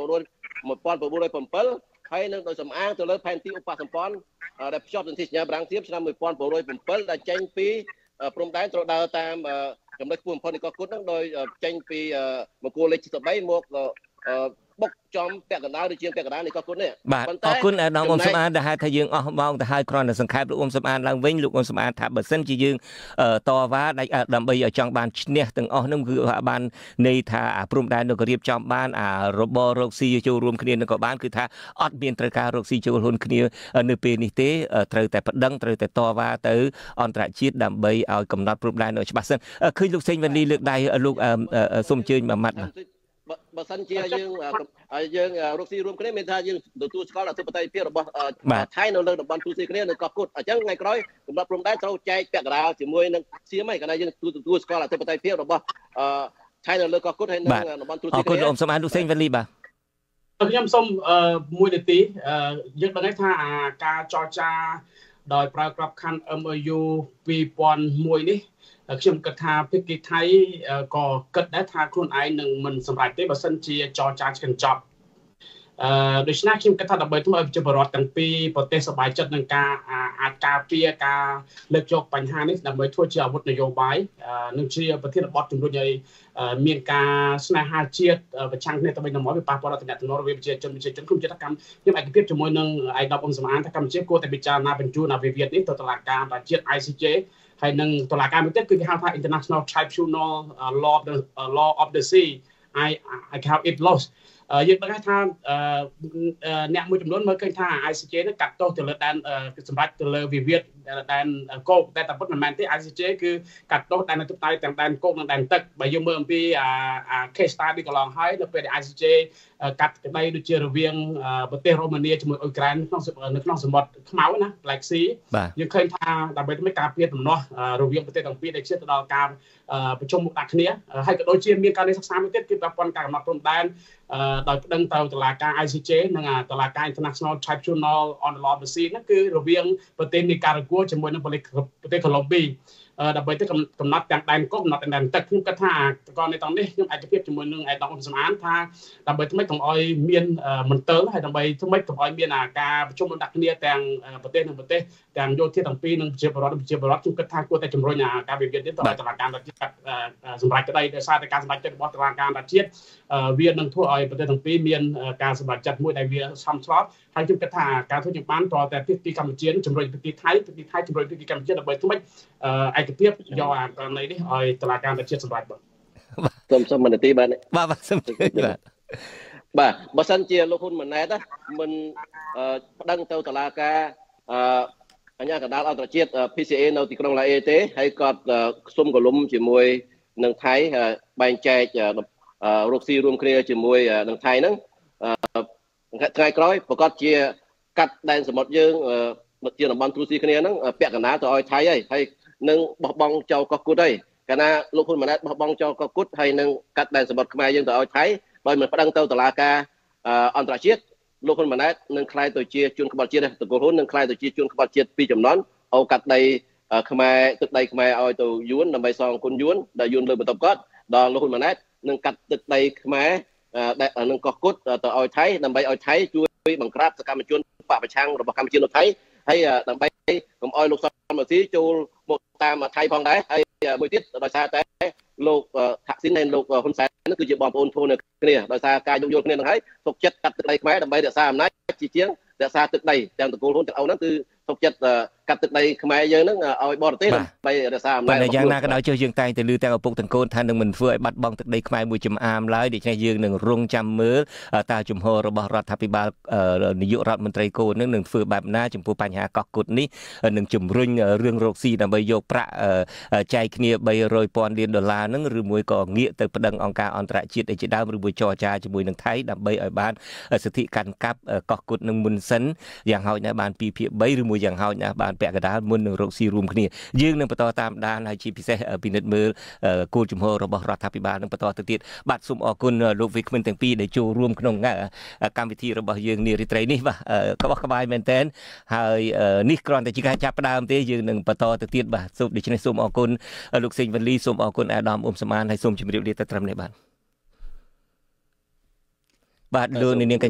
linh bảyហើយនឹងដោយសំអាងទៅលើផែនទីឧបសម្ព័ន្ធដែលភ្ជាប់សន្ធិសញ្ញាបារាំងសៀមឆ្នាំmột nghìn chín trăm linh bảyដែលចេញពីព្រំដែនត្រូវដើរតាមចំណុចខ្ពស់បំផុតនៃកោះកុដហ្នឹងដោយចេញពីមង្គលលេខទី13មកបុកចំពាក់កណ្ដាលឬជាងពាក់កណ្ដាលនៃកោះកុដនេះបាទអរគុណដល់អ៊ំសំអានដែលហៅថាយើងអស់ម៉ោងទៅហើយគ្រាន់តែសង្ខេបលោកអ៊ំសំអានឡើងវិញលោកអ៊ំសំអានថាបើសិនជាយើងតវ៉ាដើម្បីឲ្យចង់បានឈ្នះទាំងអស់នោះគឺបានន័យថាអាព្រំដែននោះក៏រៀបចំបានអារបររកស៊ីចូលរួមគ្នានឹងក៏បានគឺថាអត់មានត្រូវការរកស៊ីចូលរួមគ្នានៅពេលនេះទេត្រូវតែប្តឹងត្រូវតែតវ៉ាទៅអន្តរជាតិដើម្បីឲ្យកំណត់ព្រំដែនឲ្យច្បាស់សិនឃើញលោកសេងវ៉ាលីលើកដៃលោកសូមអញ្ជើញមួយម៉ាត់បាទបើសិនជាយើងយើងរកស៊ីរួមគ្នាមានថាយើងទទួលស្គាល់អធិបតេយ្យភាពរបស់ថៃនៅលើតំបន់ទូស៊ីគ្នានៅកោះកុដអញ្ចឹងថ្ងៃក្រោយកំណត់ព្រំដែនត្រូវចែកពាក់កណ្ដាលជាមួយនឹងសៀមហើយកាលណាយើងទទួលស្គាល់អធិបតេយ្យភាពរបស់ថៃនៅលើកោះកុដហើយនៅតំបន់ទូស៊ីគ្នាអរគុណលោកសំអានលោកសេងវ៉ាលីបាទខ្ញុំសូមមួយនាទីយើងដឹងថាការចរចាដោយប្រើក្របខ័ណ្ឌ M O U ពីរពាន់មួយនេះខ្ញុំគិតថាភាគីថៃក៏គិតដែរថាខ្លួនឯងនឹងមិនសម្រេចទេបើសិនជាចរចាឆ្កឹងចប់អឺដូច្នេះខ្ញុំគិតថាដើម្បីធ្វើឲ្យប្រជាពលរដ្ឋទាំងពីរប្រទេសសប្បាយចិត្តនឹងការអាចការពារការលើកយកបញ្ហានេះដើម្បីធ្វើជាអាវុធនយោបាយនឹងជាប្រធានបទជំរុញឲ្យមានការស្នេហាជាតិប្រឆាំងគ្នាទៅវិញទៅមកវាប៉ះពាល់ដល់តំណែងរវាងប្រជាជនប្រជាជនខ្ញុំជឿថាកម្មខ្ញុំឯកភាពជាមួយនឹងឯកឧត្តមអ៊ំសំអានថាកម្ពុជាគួរតែពិចារណាបញ្ជូនអាវិវាទនេះទៅតុលាការអន្តរជាតិ I C J ហើយនឹងតុលាការមួយទៀតគឺគេហៅថា International Tribunal Law of the Law of the Sea I I have it lost យើងដឹងថាអ្នកមួយចំនួនមើលឃើញថា I C J នេះកាត់ទោសទៅលើដែនសម្រាប់ទៅលើវិវាទដែនគោកតែតែពិតមិនមែនទេ I C J គឺកាត់ទោសដែននៅទឹកតែទាំងដែនគោកនិងដែនទឹកបើយើងមើលអំពីអា case study កន្លងហើយនៅពេល I C J កាត់ក្តីដូចជារវាងប្រទេសរ៉ូម៉ានីជាមួយអ៊ុយក្រែនក្នុងនៅក្នុងសមុទ្រខ្មៅណា Black Sea យើងឃើញថាដើម្បីធ្វើការពារដំណោះរវាងប្រទេសទាំងពីរដែលឈានទៅដល់ការប្រជុំមុខដាក់គ្នាហើយក៏ដូចជាមានការសិក្សាមួយទៀតគឺប្រព័ន្ធការកំណត់ព្រំដែនដោយប្តឹងទៅតុលាការ I C J និងតុលាការ International Tribunal on the Law of the Sea ហ្នឹងគឺរវាងប្រទេសនីការ៉ាហ្គួជាមួយនឹងប្រទេសកូឡុំប៊ីដើម្បីទៅកំណត់ទាំងដែនគោកកំណត់ទាំងដែនទឹកខ្ញុំគិតថាតកនេះទាំងនេះខ្ញុំឯកភាពជាមួយនឹងឯកឧត្តមអ៊ំសំអានថាដើម្បីធ្វើម៉េចកុំឲ្យមានមន្ទិលហើយដើម្បីធ្វើម៉េចកុំឲ្យមានការប្រជុំដាក់គ្នាទាំងប្រទេសនិងប្រទេសទាំងយោធាទាំងពីរនិងប្រជាពលរដ្ឋប្រជាពលរដ្ឋខ្ញុំគិតថាគួរតែជំរុញការវិវាទនេះទៅឲ្យតុលាការអន្តរជាតិសម្រាប់ក្តីដោយសារតែការសម្រេចចិត្តរបស់តុលាការអន្តរជាតិវានឹងធ្វើឲ្យប្រទេសទាំងពីរមានការសម្រេចចិត្តមួយដែលវាសមស្របហើយខ្ញុំគិតថាការធ្វើជាបានតតែភាគីកម្ពុជាជំរុញភាគីថៃភាគីថៃជំរុញភាគីកម្ពុជាដើម្បីធ្វើម៉េចឯកភាពយកអាករណីនេះឲ្យតុលាការអន្តរជាតិសម្រេចបាទសូមសូមមន្ទីរបាទបាទបាទសូមបាទបាទបើសិនជាលោកហ៊ុនម៉ាណែតមិនប្តឹងទៅតុលាការអញ្ញាកណ្ដាលអន្តរជាតិ P C A នៅទីក្រុងឡាអេទេហើយគាត់សុំកលុំជាមួយនឹងថៃបែងចែករកស៊ីរួមគ្នាជាមួយនឹងថៃហ្នឹងថ្ងៃក្រោយប្រកាសជាកាត់ដែនសមុទ្រយើងជាតំបន់ទ្រូស៊ីគ្នាហ្នឹងពាក់កណ្ដាលទៅឲ្យថៃហើយហើយនឹងបោះបង់ចោលកោះកុដហើយកាលណាលោកហ៊ុនម៉ាណែតបោះបង់ចោលកោះកុដហើយនឹងកាត់ដែនសមុទ្រខ្មែរយើងទៅឲ្យថៃដោយមិនប្តឹងទៅតុលាការអន្តរជាតិលោកហ៊ុនម៉ាណែតនឹងក្លាយទៅជាជនក្បត់ជាតិតកូលហ៊ុននឹងក្លាយទៅជាជនក្បត់ជាតិពីរចំនួនអូកាត់ដីខ្មែរទឹកដីខ្មែរឲ្យទៅយួនដើម្បីសងគុណយួនដែលយួនលើបន្ទប់គាត់ដល់លោកហ៊ុនម៉ាណែតនឹងកាត់ទឹកដីខ្មែរដែលនឹងកោះកុដទៅឲ្យថៃដើម្បីឲ្យថៃជួយបង្ក្រាបសកម្មជនបកប្រឆាំងរបស់កម្ពុជានៅថៃហើយដើម្បីកុំឲ្យលោកសំរងស៊ីចូលមកតាមថៃផងដែរហើយមួយទៀតដោយសារតែលោកថាក់ស៊ីននិងលោកហ៊ុនសែននោះគឺជាបងប្អូនធូនគ្នាដោយសារការយោគយល់គ្នានឹងហើយទុកចិត្តកាត់ទឹកដីខ្មែរដើម្បីរក្សាអំណាចជាជាងរក្សាទឹកដីទាំងតកូលហ៊ុនទាំងអ៊ំហ្នឹងគឺទុកចិត្តកាត់ទឹកដីខ្មែរយើងហ្នឹងឲ្យបរទេសដើម្បីរក្សាអំណាចរបស់យ៉ាងណាក៏ដោយចុះយើងតែងតែលើទាំងឪពុកទាំងកូនថានឹងមិនធ្វើឲ្យបាត់បង់ទឹកដីខ្មែរមួយចំអាមឡើយដូច្នេះយើងនឹងរងចាំមើលតើជំហររបស់រដ្ឋាភិបាលនាយករដ្ឋមន្ត្រីកូននឹងនឹងធ្វើបែបណាចំពោះបញ្ហាកោះគុតនេះនឹងជំរុញរឿងរកស៊ីដើម្បីយកប្រាក់ចែកគ្នាបីរយពាន់លានដុល្លារហ្នឹងឬមួយក៏ងាកទៅប្តឹងអង្គការអន្តរជាតិអីជាដើមឬមួយចរចាជាមួយនឹងថៃដើម្បីឲ្យបានសិទ្ធិកាន់កាប់កោះគុតនឹងមុនសិនយ៉ាងហោចណាស់បានពីភាគបីឬមួយយ៉ាងហោចណាស់បានពាក់កណ្ដាលមុននឹងរកស៊ីរួមគ្នាយើងនឹងបន្តតាមដានហើយជាពិសេសពិនិត្យមើលគោលជំហររបស់រដ្ឋាភិបាលនឹងបន្តទៅទៀតបាទសូមអរគុណលោកវិក្កាមទាំងពីរដែលចូលរួមក្នុងកម្មវិធីរបស់យើងនារីត្រីនេះបាទក្បោះក្បាយមែនតើហើយនេះគ្រាន់តែជាការចាប់ផ្ដើមទេយើងនឹងបន្តទៅទៀតបាទសូមដូច្នេះសូមអរគុណលោកសេងវណ្ណលីសូមអរគុណអាដាមអ៊ុំសមានហើយសូមជម្រាបលាទៅត្រឹមនេះបាទបាទលោកនាង